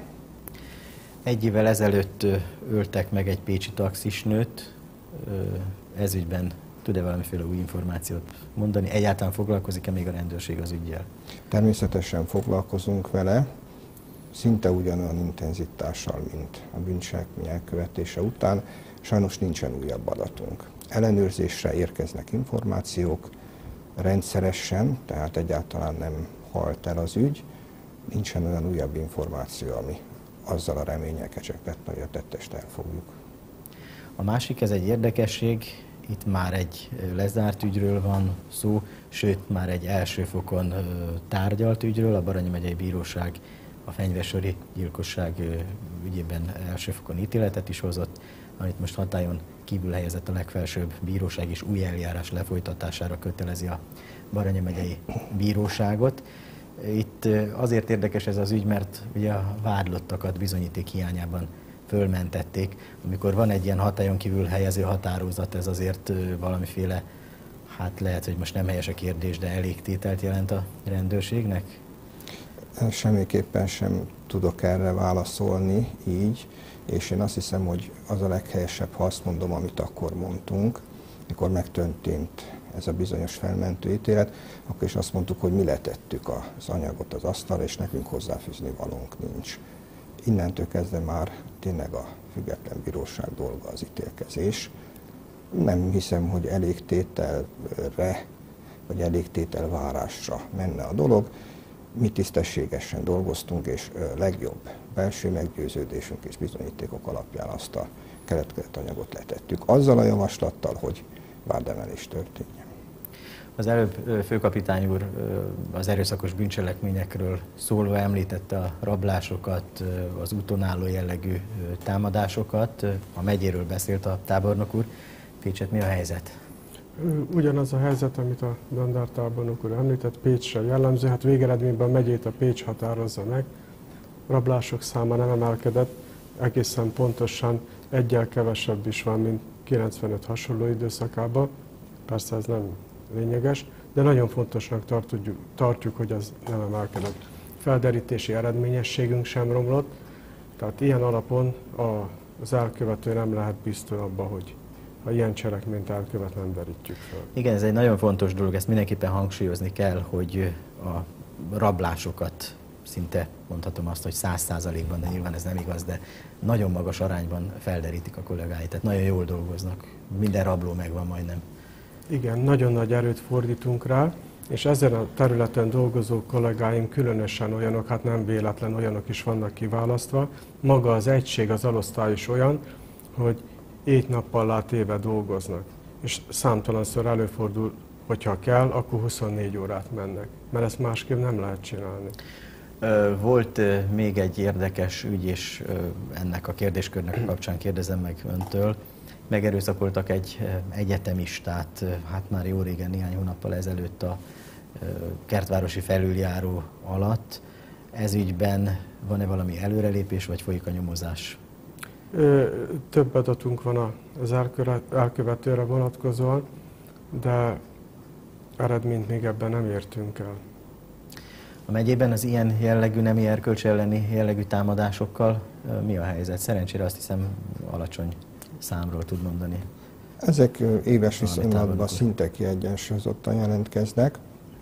Egy évvel ezelőtt öltek meg egy pécsi taxisnőt, ez ügyben tud-e valamiféle új információt mondani? Egyáltalán foglalkozik-e még a rendőrség az üggyel? Természetesen foglalkozunk vele, szinte ugyanolyan intenzitással, mint a bűncselekmény elkövetése után. Sajnos nincsen újabb adatunk. Ellenőrzésre érkeznek információk rendszeresen, tehát egyáltalán nem halt el az ügy. Nincsen olyan újabb információ, ami azzal a reménnyel kecsegtetne, hogy a tettest elfogjuk. A másik, ez egy érdekesség, itt már egy lezárt ügyről van szó, sőt már egy első fokon tárgyalt ügyről. A Baranyi megyei bíróság a fenyvesori gyilkosság ügyében első fokon ítéletet is hozott, amit most hatályon kívül helyezett a legfelsőbb bíróság, és új eljárás lefolytatására kötelezi a Baranyi megyei bíróságot. Itt azért érdekes ez az ügy, mert ugye a vádlottakat bizonyíték hiányában fölmentették. Amikor van egy ilyen hatályon kívül helyező határozat, ez azért valamiféle, hát lehet, hogy most nem helyes a kérdés, de elégtételt jelent a rendőrségnek? Semmiképpen sem tudok erre válaszolni így, és én azt hiszem, hogy az a leghelyesebb, ha azt mondom, amit akkor mondtunk, mikor megtörtént ez a bizonyos felmentő ítélet, akkor is azt mondtuk, hogy mi letettük az anyagot az asztalra, és nekünk hozzáfűzni valónk nincs. Innentől kezdve már tényleg a független bíróság dolga az ítélkezés. Nem hiszem, hogy elégtételre, vagy elégtételvárásra menne a dolog. Mi tisztességesen dolgoztunk, és legjobb belső meggyőződésünk és bizonyítékok alapján azt a keletkezett anyagot letettük. Azzal a javaslattal, hogy vádemelés történjen. Az előbb főkapitány úr az erőszakos bűncselekményekről szólva említette a rablásokat, az úton álló jellegű támadásokat. A megyéről beszélt a tábornok úr. Pécset mi a helyzet? Ugyanaz a helyzet, amit a dandár tábornok úr említett, Pécsre jellemző. Hát végeredményben a megyét a Pécs határozza meg. Rablások száma nem emelkedett, egészen pontosan egyel kevesebb is van, mint kilencvenöt hasonló időszakában. Persze ez nem lényeges, de nagyon fontosnak tartjuk, tartjuk, hogy az nem emelkedett. Felderítési eredményességünk sem romlott, tehát ilyen alapon az elkövető nem lehet biztos abban, hogy ha ilyen cselekményt elkövet, nem derítjük fel. Igen, ez egy nagyon fontos dolog, ezt mindenképpen hangsúlyozni kell, hogy a rablásokat szinte mondhatom azt, hogy száz százalékban, de nyilván ez nem igaz, de nagyon magas arányban felderítik a kollégái, tehát nagyon jól dolgoznak. Minden rabló megvan majdnem. Igen, nagyon nagy erőt fordítunk rá, És ezen a területen dolgozó kollégáim különösen olyanok, hát nem véletlen olyanok is vannak kiválasztva. Maga az egység, az alosztály is olyan, hogy éjt-nappal éve dolgoznak. És számtalanszor előfordul, hogyha kell, akkor huszonnégy órát mennek, mert ezt másképp nem lehet csinálni. Volt még egy érdekes ügy, és ennek a kérdéskörnek kapcsán kérdezem meg öntől. Megerőszakoltak egy egyetemistát, hát már jó régen, néhány hónappal ezelőtt a kertvárosi felüljáró alatt. Ez ügyben van-e valami előrelépés, vagy folyik a nyomozás? Több adatunk van az elkövetőre vonatkozóan, de eredményt még ebben nem értünk el. A megyében az ilyen jellegű nemi erkölcs elleni jellegű támadásokkal mi a helyzet? Szerencsére azt hiszem alacsony számról tud mondani. Ezek éves viszonylatban szinte kiegyensúlyozottan jelentkeznek.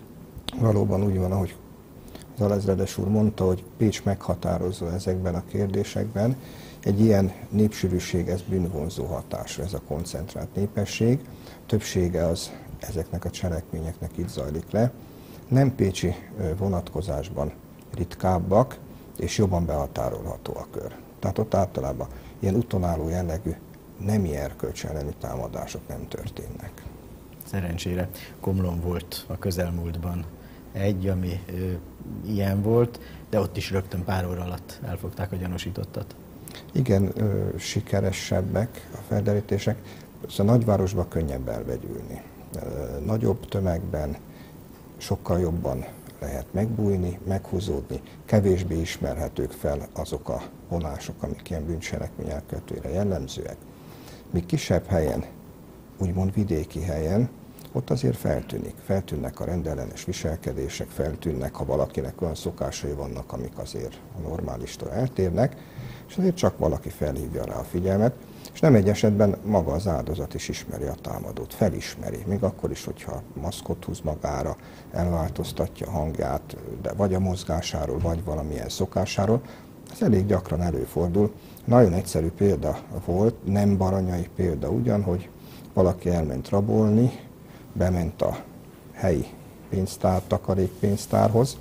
Valóban úgy van, ahogy az alezredes úr mondta, hogy Pécs meghatározó ezekben a kérdésekben. Egy ilyen népsűrűség, ez bűnvonzó hatású, ez a koncentrált népesség. Többsége az ezeknek a cselekményeknek itt zajlik le. Nem pécsi vonatkozásban ritkábbak, és jobban behatárolható a kör. Tehát ott általában ilyen utonálló jellegű nemi erkölcs elleni támadások nem történnek. Szerencsére Komlón volt a közelmúltban egy, ami ö, ilyen volt, de ott is rögtön pár óra alatt elfogták a gyanúsítottat. Igen, ö, sikeresebbek a felderítések. A nagyvárosban könnyebb elvegyülni. Ö, nagyobb tömegben sokkal jobban lehet megbújni, meghúzódni, kevésbé ismerhetők fel azok a vonások, amik ilyen bűncselekmény elkövetőire jellemzőek. Míg kisebb helyen, úgymond vidéki helyen, ott azért feltűnik. Feltűnnek a rendellenes viselkedések, feltűnnek, ha valakinek olyan szokásai vannak, amik azért a normálistól eltérnek, és azért csak valaki felhívja rá a figyelmet, és nem egy esetben maga az áldozat is ismeri a támadót, felismeri, még akkor is, hogyha maszkot húz magára, elváltoztatja a hangját, de vagy a mozgásáról, vagy valamilyen szokásáról. Ez elég gyakran előfordul. Nagyon egyszerű példa volt, nem baranyai példa ugyan, hogy valaki elment rabolni, bement a helyi pénztár, takarékpénztárhoz,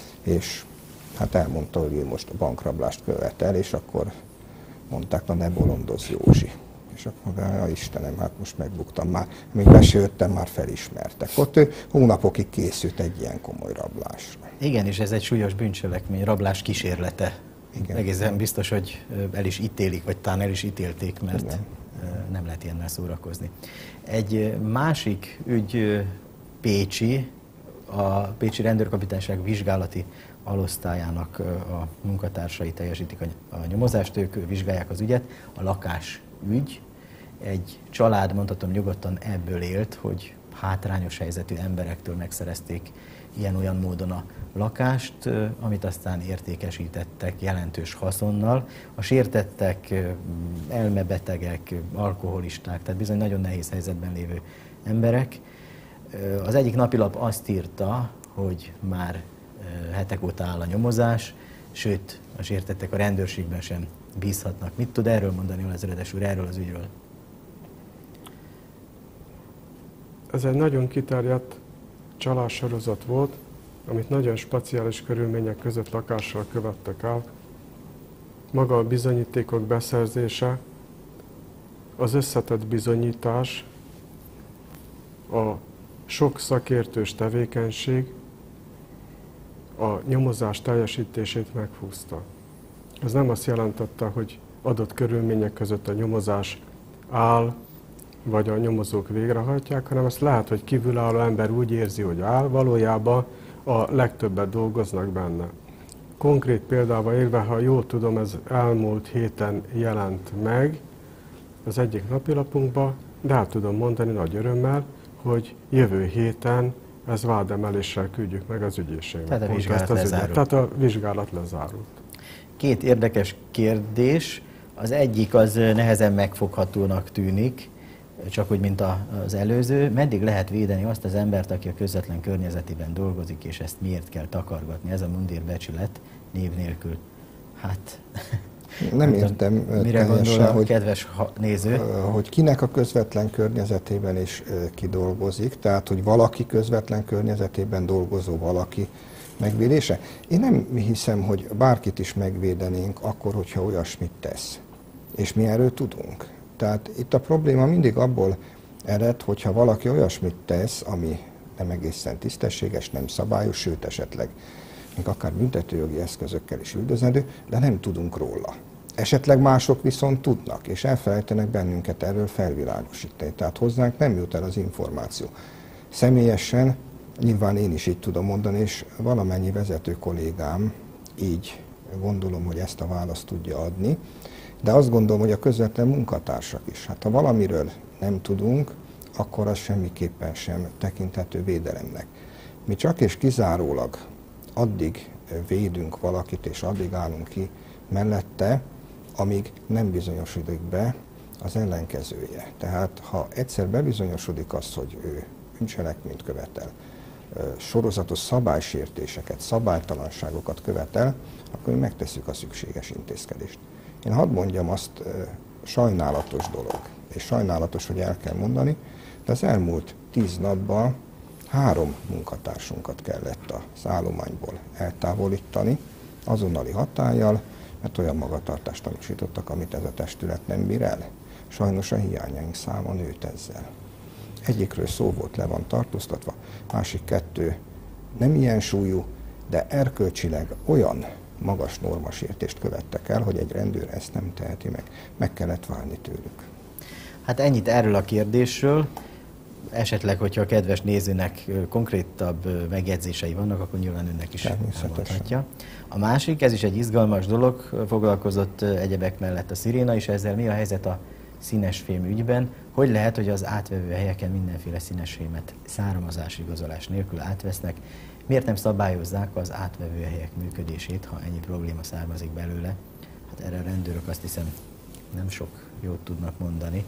és hát elmondta, hogy ő most a bankrablást követel, és akkor mondták, na ne bolondozz, Józsi. És akkor mondta, ja Istenem, hát most megbuktam már, még be se jöttem, már felismertek. Ott ő hónapokig készült egy ilyen komoly rablásra. Igen, és ez egy súlyos bűncselekmény, rablás kísérlete. Igen. Egészen biztos, hogy el is ítélik, vagy talán el is ítélték, mert igen, nem lehet ilyennel szórakozni. Egy másik ügy pécsi, a pécsi rendőrkapitányság vizsgálati alosztályának a munkatársai teljesítik a nyomozást, ők vizsgálják az ügyet. A lakásügy, egy család, mondhatom nyugodtan ebből élt, hogy hátrányos helyzetű emberektől megszerezték ilyen-olyan módon a lakást, amit aztán értékesítettek jelentős haszonnal. A sértettek elmebetegek, alkoholisták, tehát bizony nagyon nehéz helyzetben lévő emberek. Az egyik napilap azt írta, hogy már hetek óta áll a nyomozás, sőt, a sértettek a rendőrségben sem bízhatnak. Mit tud erről mondani az ezredes úr, erről az ügyről? Ez egy nagyon kiterjedt csalássorozat volt, amit nagyon speciális körülmények között lakással követtek el. Maga a bizonyítékok beszerzése, az összetett bizonyítás, a sok szakértős tevékenység a nyomozás teljesítését meghúzta. Ez nem azt jelentette, hogy adott körülmények között a nyomozás áll, vagy a nyomozók végrehajtják, hanem ezt lehet, hogy kívülálló ember úgy érzi, hogy áll, valójában a legtöbbet dolgoznak benne. Konkrét példával élve, ha jól tudom, ez elmúlt héten jelent meg az egyik napilapunkban, de el tudom mondani nagy örömmel, hogy jövő héten ez vádemeléssel küldjük meg az ügyészségnek. Tehát a vizsgálat lezárult. Tehát a vizsgálat lezárult. Két érdekes kérdés. Az egyik az nehezen megfoghatónak tűnik, csak úgy, mint az előző. Meddig lehet védeni azt az embert, aki a közvetlen környezetében dolgozik, és ezt miért kell takargatni? Ez a mundérbecsület név nélkül. Hát, Nem értem mire gondol a hogy, kedves néző? Hogy kinek a közvetlen környezetében is kidolgozik, tehát hogy valaki közvetlen környezetében dolgozó valaki megvédése. Én nem hiszem, hogy bárkit is megvédenénk akkor, hogyha olyasmit tesz. És mi erről tudunk. Tehát itt a probléma mindig abból ered, hogyha valaki olyasmit tesz, ami nem egészen tisztességes, nem szabályos, sőt esetleg még akár büntetőjogi eszközökkel is üldözendő, de nem tudunk róla. Esetleg mások viszont tudnak, és elfelejtenek bennünket erről felvilágosítani. Tehát hozzánk nem jut el az információ. Személyesen, nyilván én is így tudom mondani, és valamennyi vezető kollégám így gondolom, hogy ezt a választ tudja adni, de azt gondolom, hogy a közvetlen munkatársak is. Hát ha valamiről nem tudunk, akkor az semmiképpen sem tekinthető védelemnek. Mi csak és kizárólag addig védünk valakit, és addig állunk ki mellette, amíg nem bizonyosodik be az ellenkezője. Tehát ha egyszer bebizonyosodik az, hogy ő bűncselekményt követel, sorozatos szabálysértéseket, szabálytalanságokat követel, akkor mi megtesszük a szükséges intézkedést. Én hadd mondjam azt, sajnálatos dolog, és sajnálatos, hogy el kell mondani, de az elmúlt tíz napban három munkatársunkat kellett az állományból eltávolítani, azonnali hatállyal, mert olyan magatartást tanúsítottak, amit ez a testület nem bír el. Sajnos a hiányaink száma nőtt ezzel. Egyikről szó volt, le van tartóztatva, másik kettő nem ilyen súlyú, de erkölcsileg olyan magas normasértést követtek el, hogy egy rendőr ezt nem teheti meg. Meg kellett válni tőlük. Hát ennyit erről a kérdésről. Esetleg, hogyha a kedves nézőnek konkrétabb megjegyzései vannak, akkor nyilván önnek is elmondhatja. A másik, ez is egy izgalmas dolog, foglalkozott egyebek mellett a Sziréna is ezzel. Mi a helyzet a színesfém ügyben? Hogy lehet, hogy az átvevő helyeken mindenféle színesfémet származásigazolás nélkül átvesznek? Miért nem szabályozzák az átvevő helyek működését, ha ennyi probléma származik belőle? Hát erre a rendőrök azt hiszem nem sok jót tudnak mondani.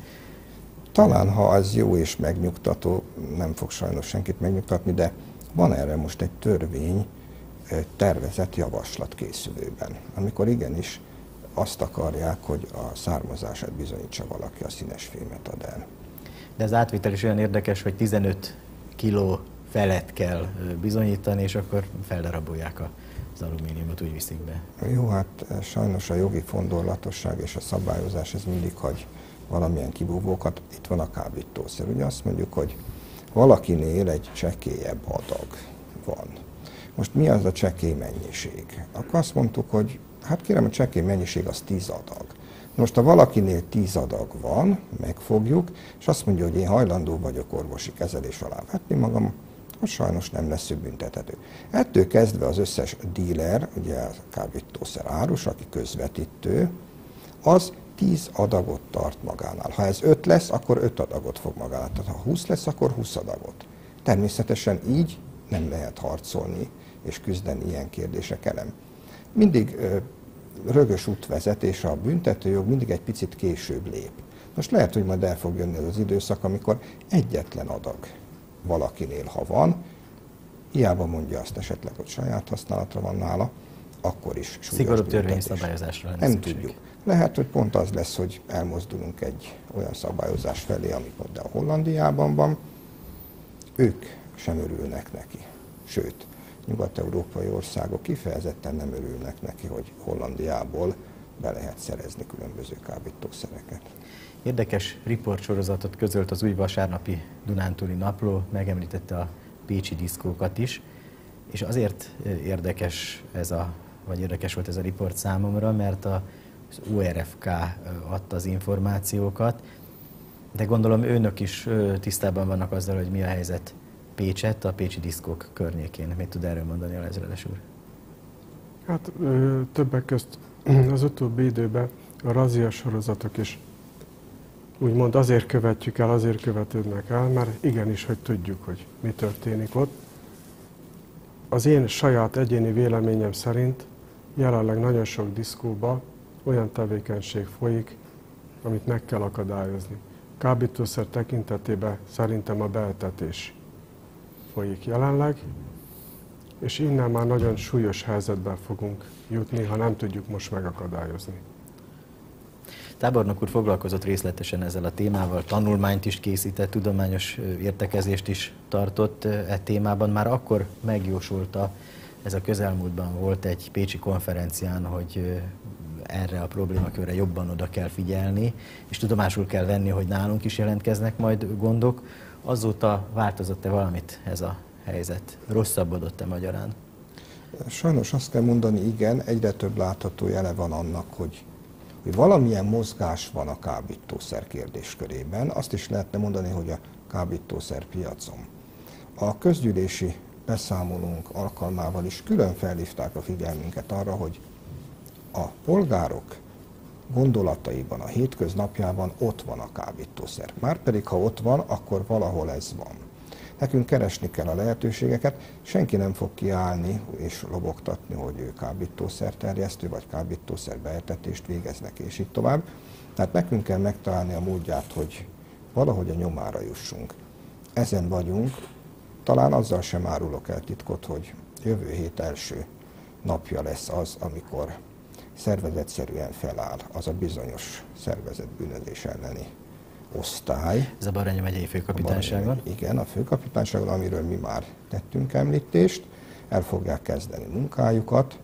Talán, ha az jó és megnyugtató, nem fog sajnos senkit megnyugtatni, de van erre most egy törvény tervezett javaslat készülőben, amikor igenis azt akarják, hogy a származását bizonyítsa valaki, a színesfémet ad el. De az átvitel is olyan érdekes, hogy tizenöt kiló felett kell bizonyítani, és akkor feldarabolják az alumíniumot, úgy viszik be. Jó, hát sajnos a jogi fondorlatosság és a szabályozás ez mindig hagy valamilyen kibúvókat. Itt van a kábítószer. Ugye azt mondjuk, hogy valakinél egy csekélyebb adag van. Most mi az a csekély mennyiség? Akkor azt mondtuk, hogy hát kérem, a csekély mennyiség az tíz adag. Most ha valakinél tíz adag van, megfogjuk, és azt mondja, hogy én hajlandó vagyok orvosi kezelés alá vetni magam, az sajnos nem lesz büntethető. Ettől kezdve az összes díler, ugye a kábítószer árus, aki közvetítő, az tíz adagot tart magánál. Ha ez öt lesz, akkor öt adagot fog magánál. Tehát ha húsz lesz, akkor húsz adagot. Természetesen így nem lehet harcolni és küzdeni ilyen kérdések ellen. Mindig ö, rögös út vezet, és a büntetőjog mindig egy picit később lép. Most lehet, hogy majd el fog jönni ez az időszak, amikor egyetlen adag valakinél, ha van, hiába mondja azt esetleg, hogy saját használatra van nála, akkor is súlyos szigorúbb törvényi szabályozásra lenne Nem szükség. tudjuk. Lehet, hogy pont az lesz, hogy elmozdulunk egy olyan szabályozás felé, ami például Hollandiában van. Ők sem örülnek neki. Sőt, nyugat-európai országok kifejezetten nem örülnek neki, hogy Hollandiából be lehet szerezni különböző kábítószereket. Érdekes riportsorozatot közölt az új vasárnapi Dunántúli Napló, megemlítette a pécsi diszkókat is, és azért érdekes ez a, vagy érdekes volt ez a riport számomra, mert a az o er ef ká adta az információkat, de gondolom önök is tisztában vannak azzal, hogy mi a helyzet Pécsett, a pécsi diszkók környékén. Mit tud erről mondani a ezredes úr? Hát többek közt az utóbbi időben a razzia sorozatok is úgymond azért követjük el, azért követődnek el, mert igenis, hogy tudjuk, hogy mi történik ott. Az én saját egyéni véleményem szerint jelenleg nagyon sok diszkóban olyan tevékenység folyik, amit meg kell akadályozni. Kábítószer tekintetében szerintem a beetetés folyik jelenleg, és innen már nagyon súlyos helyzetben fogunk jutni, ha nem tudjuk most megakadályozni. Tábornok úr foglalkozott részletesen ezzel a témával, tanulmányt is készített, tudományos értekezést is tartott e témában. Már akkor megjósolta, ez a közelmúltban volt egy pécsi konferencián, hogy erre a problémakörre jobban oda kell figyelni, és tudomásul kell venni, hogy nálunk is jelentkeznek majd gondok. Azóta változott-e valamit ez a helyzet? Rosszabbodott-e magyarán? Sajnos azt kell mondani, igen, egyre több látható jele van annak, hogy, hogy valamilyen mozgás van a kábítószer kérdéskörében. Azt is lehetne mondani, hogy a kábítószer piacon. A közgyűlési beszámolónk alkalmával is külön felhívták a figyelmünket arra, hogy a polgárok gondolataiban, a hétköznapjában ott van a kábítószer. Márpedig, ha ott van, akkor valahol ez van. Nekünk keresni kell a lehetőségeket, senki nem fog kiállni és lobogtatni, hogy ő kábítószerterjesztő vagy kábítószer beetetést végeznek, és így tovább. Tehát nekünk kell megtalálni a módját, hogy valahogy a nyomára jussunk. Ezen vagyunk, talán azzal sem árulok el titkot, hogy jövő hét első napja lesz az, amikor szervezetszerűen feláll az a bizonyos szervezetbűnözés elleni osztály. Ez a Baranyi megyei főkapitányságon? Igen, a főkapitányságon, amiről mi már tettünk említést, el fogják kezdeni munkájukat,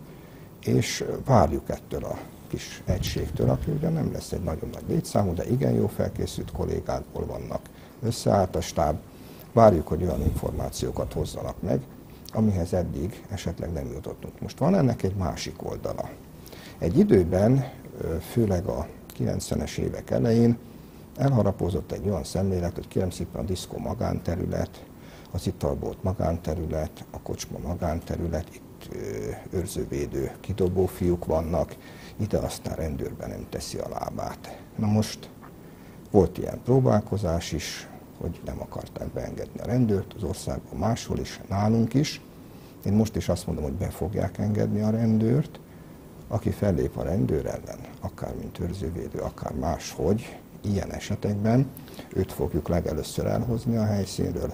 és várjuk ettől a kis egységtől, aki ugye nem lesz egy nagyon nagy létszámú, de igen jó felkészült kollégákból vannak, összeállt a stáb, várjuk, hogy olyan információkat hozzanak meg, amihez eddig esetleg nem jutottunk. Most van ennek egy másik oldala. Egy időben, főleg a kilencvenes évek elején elharapózott egy olyan szemlélet, hogy kérem szépen a diszkó magánterület, az italbolt magánterület, a kocsma magánterület, itt őrzővédő, kidobó fiúk vannak, ide aztán rendőrben nem teszi a lábát. Na most volt ilyen próbálkozás is, hogy nem akarták beengedni a rendőrt az országban, máshol is, nálunk is. Én most is azt mondom, hogy be fogják engedni a rendőrt, aki fellép a rendőr ellen, akár mint őrzővédő, akár máshogy, ilyen esetekben őt fogjuk legelőször elhozni a helyszínről,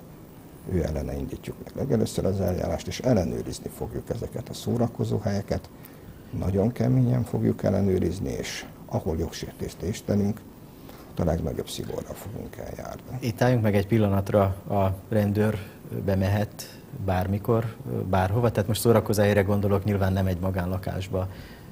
ő ellene indítjuk meg legelőször az eljárást, és ellenőrizni fogjuk ezeket a szórakozó helyeket, nagyon keményen fogjuk ellenőrizni, és ahol jogsértést észlelünk, a legnagyobb szigorral fogunk eljárni. Itt álljunk meg egy pillanatra, a rendőr bemehet bármikor, bárhova, tehát most szórakozó helyre gondolok, nyilván nem egy magánlakásba.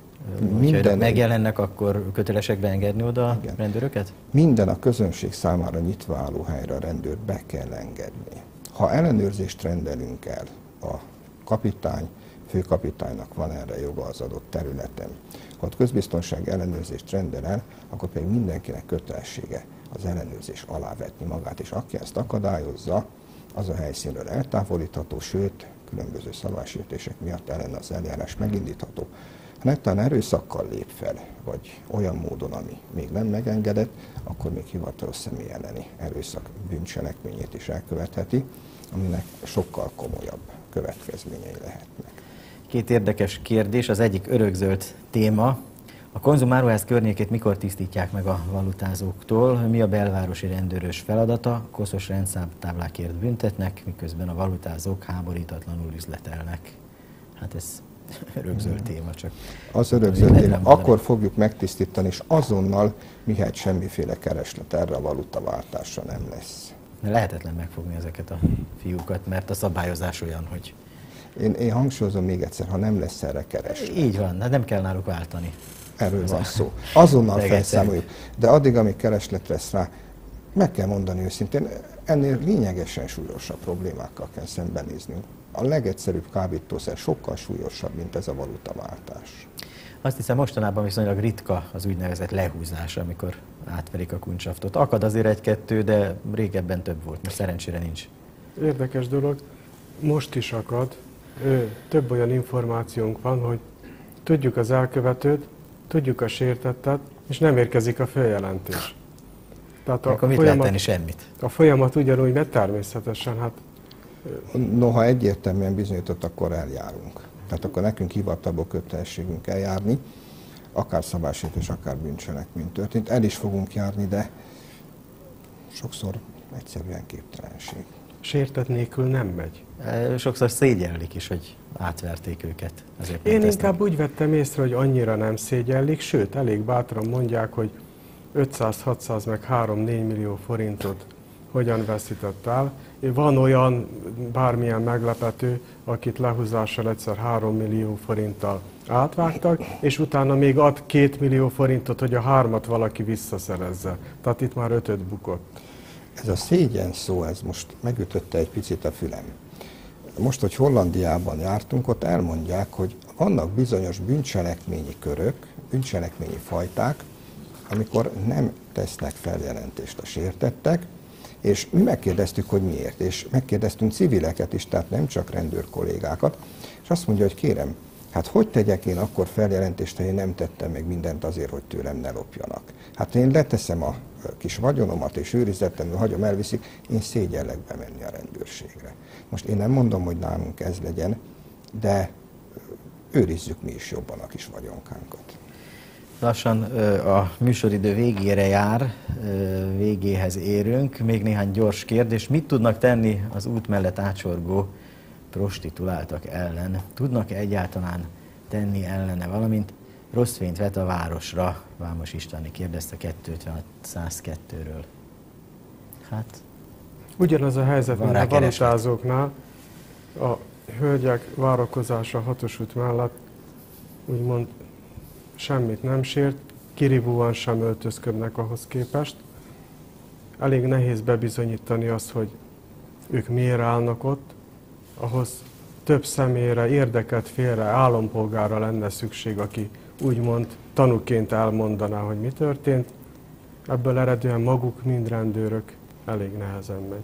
Hogyha megjelennek, akkor kötelesek beengedni oda a rendőröket? Minden a közönség számára nyitva álló helyre a rendőrt be kell engedni. Ha ellenőrzést rendelünk el, a kapitány, főkapitánynak van erre joga az adott területen. Ha a közbiztonság ellenőrzést rendel el, akkor pedig mindenkinek kötelessége az ellenőrzés alá vetni magát, és aki ezt akadályozza, az a helyszínről eltávolítható, sőt, különböző szabálysértések miatt ellen az eljárás megindítható. Ha netán erőszakkal lép fel, vagy olyan módon, ami még nem megengedett, akkor még hivatalos személy elleni erőszak bűncselekményét is elkövetheti, aminek sokkal komolyabb következményei lehetnek. Két érdekes kérdés, az egyik örökzöld téma. A Konzum áruház környékét mikor tisztítják meg a valutázóktól? Mi a belvárosi rendőrös feladata? Koszos rendszámtáblákért büntetnek, miközben a valutázók háborítatlanul üzletelnek. Hát ez örökzöld téma csak. Az örökzöld téma. Akkor fogjuk megtisztítani, és azonnal, mihelyt semmiféle kereslet erre a valutaváltásra nem lesz. Lehetetlen megfogni ezeket a fiúkat, mert a szabályozás olyan, hogy... Én, én hangsúlyozom még egyszer, ha nem lesz erre kereslet. Így van, hát nem kell náluk váltani. Erről van szó. Azonnal felszámoljuk. De addig, amíg kereslet lesz rá, meg kell mondani őszintén, ennél lényegesen súlyosabb problémákkal kell szembenéznünk. A legegyszerűbb kábítószer sokkal súlyosabb, mint ez a valutaváltás. Azt hiszem, mostanában viszonylag ritka az úgynevezett lehúzás, amikor átverik a kuncsaftot. Akad azért egy-kettő, de régebben több volt, most szerencsére nincs. Érdekes dolog, most is akad. Több olyan információnk van, hogy tudjuk az elkövetőt, tudjuk a sértettet, és nem érkezik a feljelentés. Tehát a Akkor mit folyamat, lehet tenni? Semmit? A folyamat ugyanúgy, mert természetesen, hát... Noha egyértelműen bizonyított, akkor eljárunk. Tehát akkor nekünk hivatalból kötelességünk eljárni, akár szabálysértés, akár bűncselekmény történt. El is fogunk járni, de sokszor egyszerűen képtelenség. Sértett nélkül nem megy. Sokszor szégyellik is, hogy átverték őket. Én inkább úgy vettem észre, hogy annyira nem szégyellik, sőt, elég bátran mondják, hogy ötszáz-hatszáz meg három-négy millió forintot hogyan veszített el. Van olyan bármilyen meglepető, akit lehúzással egyszer három millió forinttal átvágtak, és utána még ad két millió forintot, hogy a hármat valaki visszaszerezze. Tehát itt már ötöt bukott. Ez a szégyen szó, ez most megütötte egy picit a fülem. Most, hogy Hollandiában jártunk, ott elmondják, hogy vannak bizonyos bűncselekményi körök, bűncselekményi fajták, amikor nem tesznek feljelentést a sértettek, és mi megkérdeztük, hogy miért, és megkérdeztünk civileket is, tehát nem csak rendőr kollégákat, és azt mondja, hogy kérem, hát hogy tegyek én akkor feljelentést, ha én nem tettem meg mindent azért, hogy tőlem ne lopjanak. Hát én leteszem a kis vagyonomat, és őrizetlenül hagyom, elviszik, én szégyellek bemenni a rendőrségre. Most én nem mondom, hogy nálunk ez legyen, de őrizzük mi is jobban a kis vagyonkánkat. Lassan a műsoridő végére jár, végéhez érünk. Még néhány gyors kérdés. Mit tudnak tenni az út mellett átsorgó prostituáltak ellen? Tudnak-e egyáltalán tenni ellene, valamint rossz fényt vet a városra? Vámos Istváni kérdezte kettőötvenhat száz kettőről. Hát... Ugyanaz a helyzet, mint a valutázóknál. A hölgyek várakozása hatos út mellett úgymond semmit nem sért, kirívóan sem öltözködnek ahhoz képest. Elég nehéz bebizonyítani azt, hogy ők miért állnak ott, ahhoz több személyre, érdekelt félre, állampolgárra lenne szükség, aki úgymond tanúként elmondaná, hogy mi történt. Ebből eredően maguk, mind rendőrök, elég nehezen megy.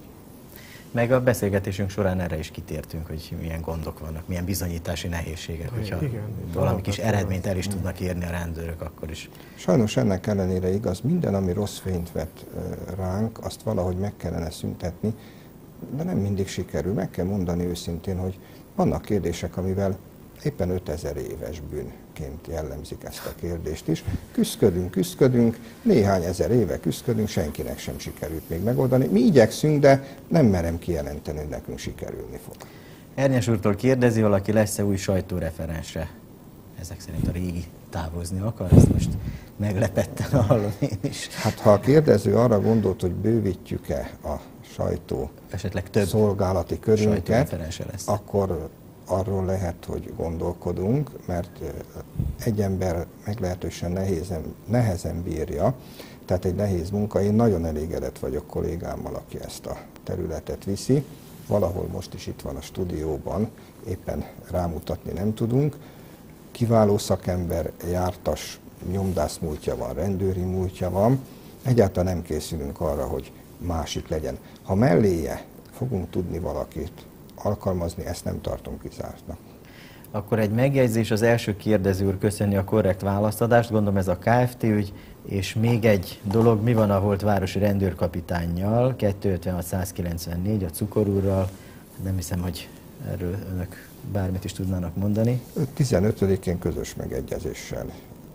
Meg a beszélgetésünk során erre is kitértünk, hogy milyen gondok vannak, milyen bizonyítási nehézségek, hogyha igen, valami kis eredményt el is tudnak érni a rendőrök, akkor is. Sajnos ennek ellenére igaz, minden, ami rossz fényt vet ránk, azt valahogy meg kellene szüntetni, de nem mindig sikerül. Meg kell mondani őszintén, hogy vannak kérdések, amivel éppen ötezer éves bűnként jellemzik ezt a kérdést is. Küszködünk, küszködünk, néhány ezer éve küszködünk, senkinek sem sikerült még megoldani. Mi igyekszünk, de nem merem kijelenteni, hogy nekünk sikerülni fog. Ernyes úrtól kérdezi valaki, lesz-e új sajtóreferensre? Ezek szerint a régi távozni akar, ezt most meglepetten hallom én is. Hát ha a kérdező arra gondolt, hogy bővítjük-e a sajtó esetleg több szolgálati körünket, lesz, akkor arról lehet, hogy gondolkodunk, mert egy ember meglehetősen nehézen, nehezen bírja, tehát egy nehéz munka. Én nagyon elégedett vagyok kollégámmal, aki ezt a területet viszi. Valahol most is itt van a stúdióban, éppen rámutatni nem tudunk. Kiváló szakember, jártas, nyomdász múltja van, rendőri múltja van. Egyáltalán nem készülünk arra, hogy másik legyen. Ha melléje fogunk tudni valakit alkalmazni, ezt nem tartom kizártnak. Akkor egy megjegyzés, az első kérdező úr köszöni a korrekt válaszadást, gondolom ez a Kft. Ügy, és még egy dolog, mi van a volt városi rendőrkapitánnyal, kettőötvenhat száz kilencvennégy, a Cukorúrral, nem hiszem, hogy erről önök bármit is tudnának mondani. tizenötödikén közös megegyezéssel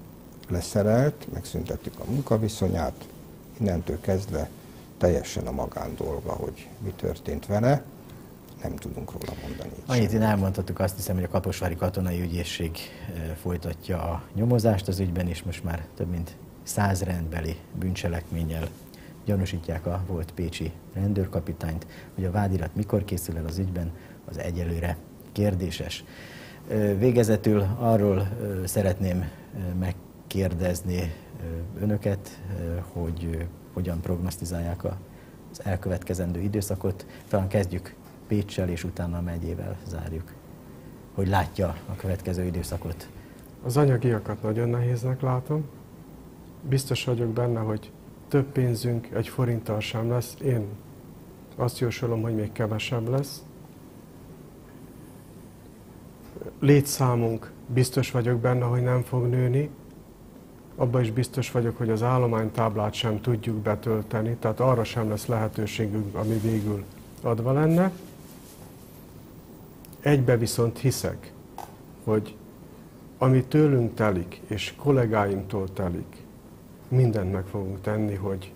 leszerelt, megszüntettük a munkaviszonyát, innentől kezdve teljesen a magán dolga, hogy mi történt vele, nem tudunk róla mondani. Annyit én elmondhattuk, azt hiszem, hogy a Kaposvári Katonai Ügyészség folytatja a nyomozást az ügyben, és most már több mint száz rendbeli bűncselekménnyel gyanúsítják a volt pécsi rendőrkapitányt. Hogy a vádirat mikor készül el az ügyben, az egyelőre kérdéses. Végezetül arról szeretném megkérdezni önöket, hogy hogyan prognosztizálják az elkövetkezendő időszakot. Talán kezdjük Péccsel, és utána a megyével zárjuk. Hogy látja a következő időszakot? Az anyagiakat nagyon nehéznek látom. Biztos vagyok benne, hogy több pénzünk egy forinttal sem lesz. Én azt jósolom, hogy még kevesebb lesz. Létszámunk biztos vagyok benne, hogy nem fog nőni. Abban is biztos vagyok, hogy az állománytáblát sem tudjuk betölteni, tehát arra sem lesz lehetőségünk, ami végül adva lenne. Egybe viszont hiszek, hogy ami tőlünk telik, és kollégáimtól telik, mindent meg fogunk tenni, hogy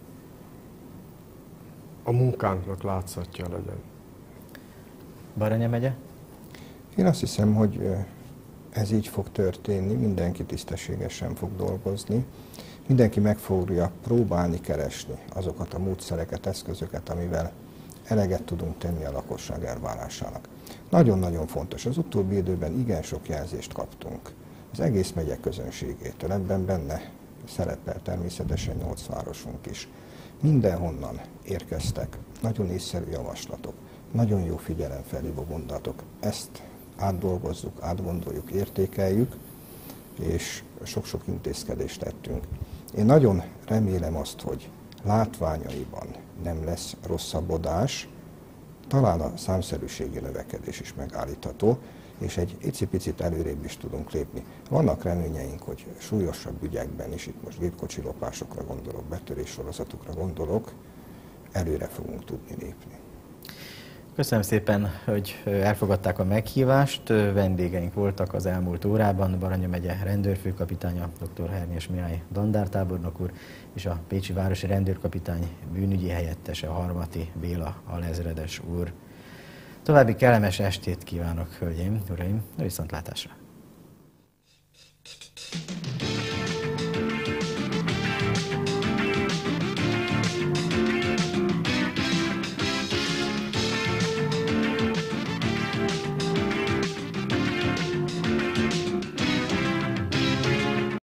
a munkánknak látszatja legyen. Baranya megye? Én azt hiszem, hogy ez így fog történni, mindenki tisztességesen fog dolgozni. Mindenki meg fogja próbálni keresni azokat a módszereket, eszközöket, amivel eleget tudunk tenni a lakosság elvárásának. Nagyon-nagyon fontos. Az utóbbi időben igen sok jelzést kaptunk az egész megye közönségétől. Ebben benne szerepel természetesen nyolc városunk is. Mindenhonnan érkeztek nagyon észszerű javaslatok, nagyon jó figyelemfelhívó mondatok. Ezt átdolgozzuk, átgondoljuk, értékeljük, és sok-sok intézkedést tettünk. Én nagyon remélem azt, hogy látványaiban nem lesz rosszabbodás, talán a számszerűségi növekedés is megállítható, és egy icipicit előrébb is tudunk lépni. Vannak reményeink, hogy súlyosabb ügyekben is, itt most gépkocsi lopásokra gondolok, betörés sorozatokra gondolok, előre fogunk tudni lépni. Köszönöm szépen, hogy elfogadták a meghívást. Vendégeink voltak az elmúlt órában, Baranya megye rendőrfőkapitánya, dr. Hernyes Mihály dandártábornok úr, és a Pécsi városi rendőrkapitány bűnügyi helyettese, Harmati Béla alezredes úr. További kellemes estét kívánok, hölgyeim, uraim, viszontlátásra!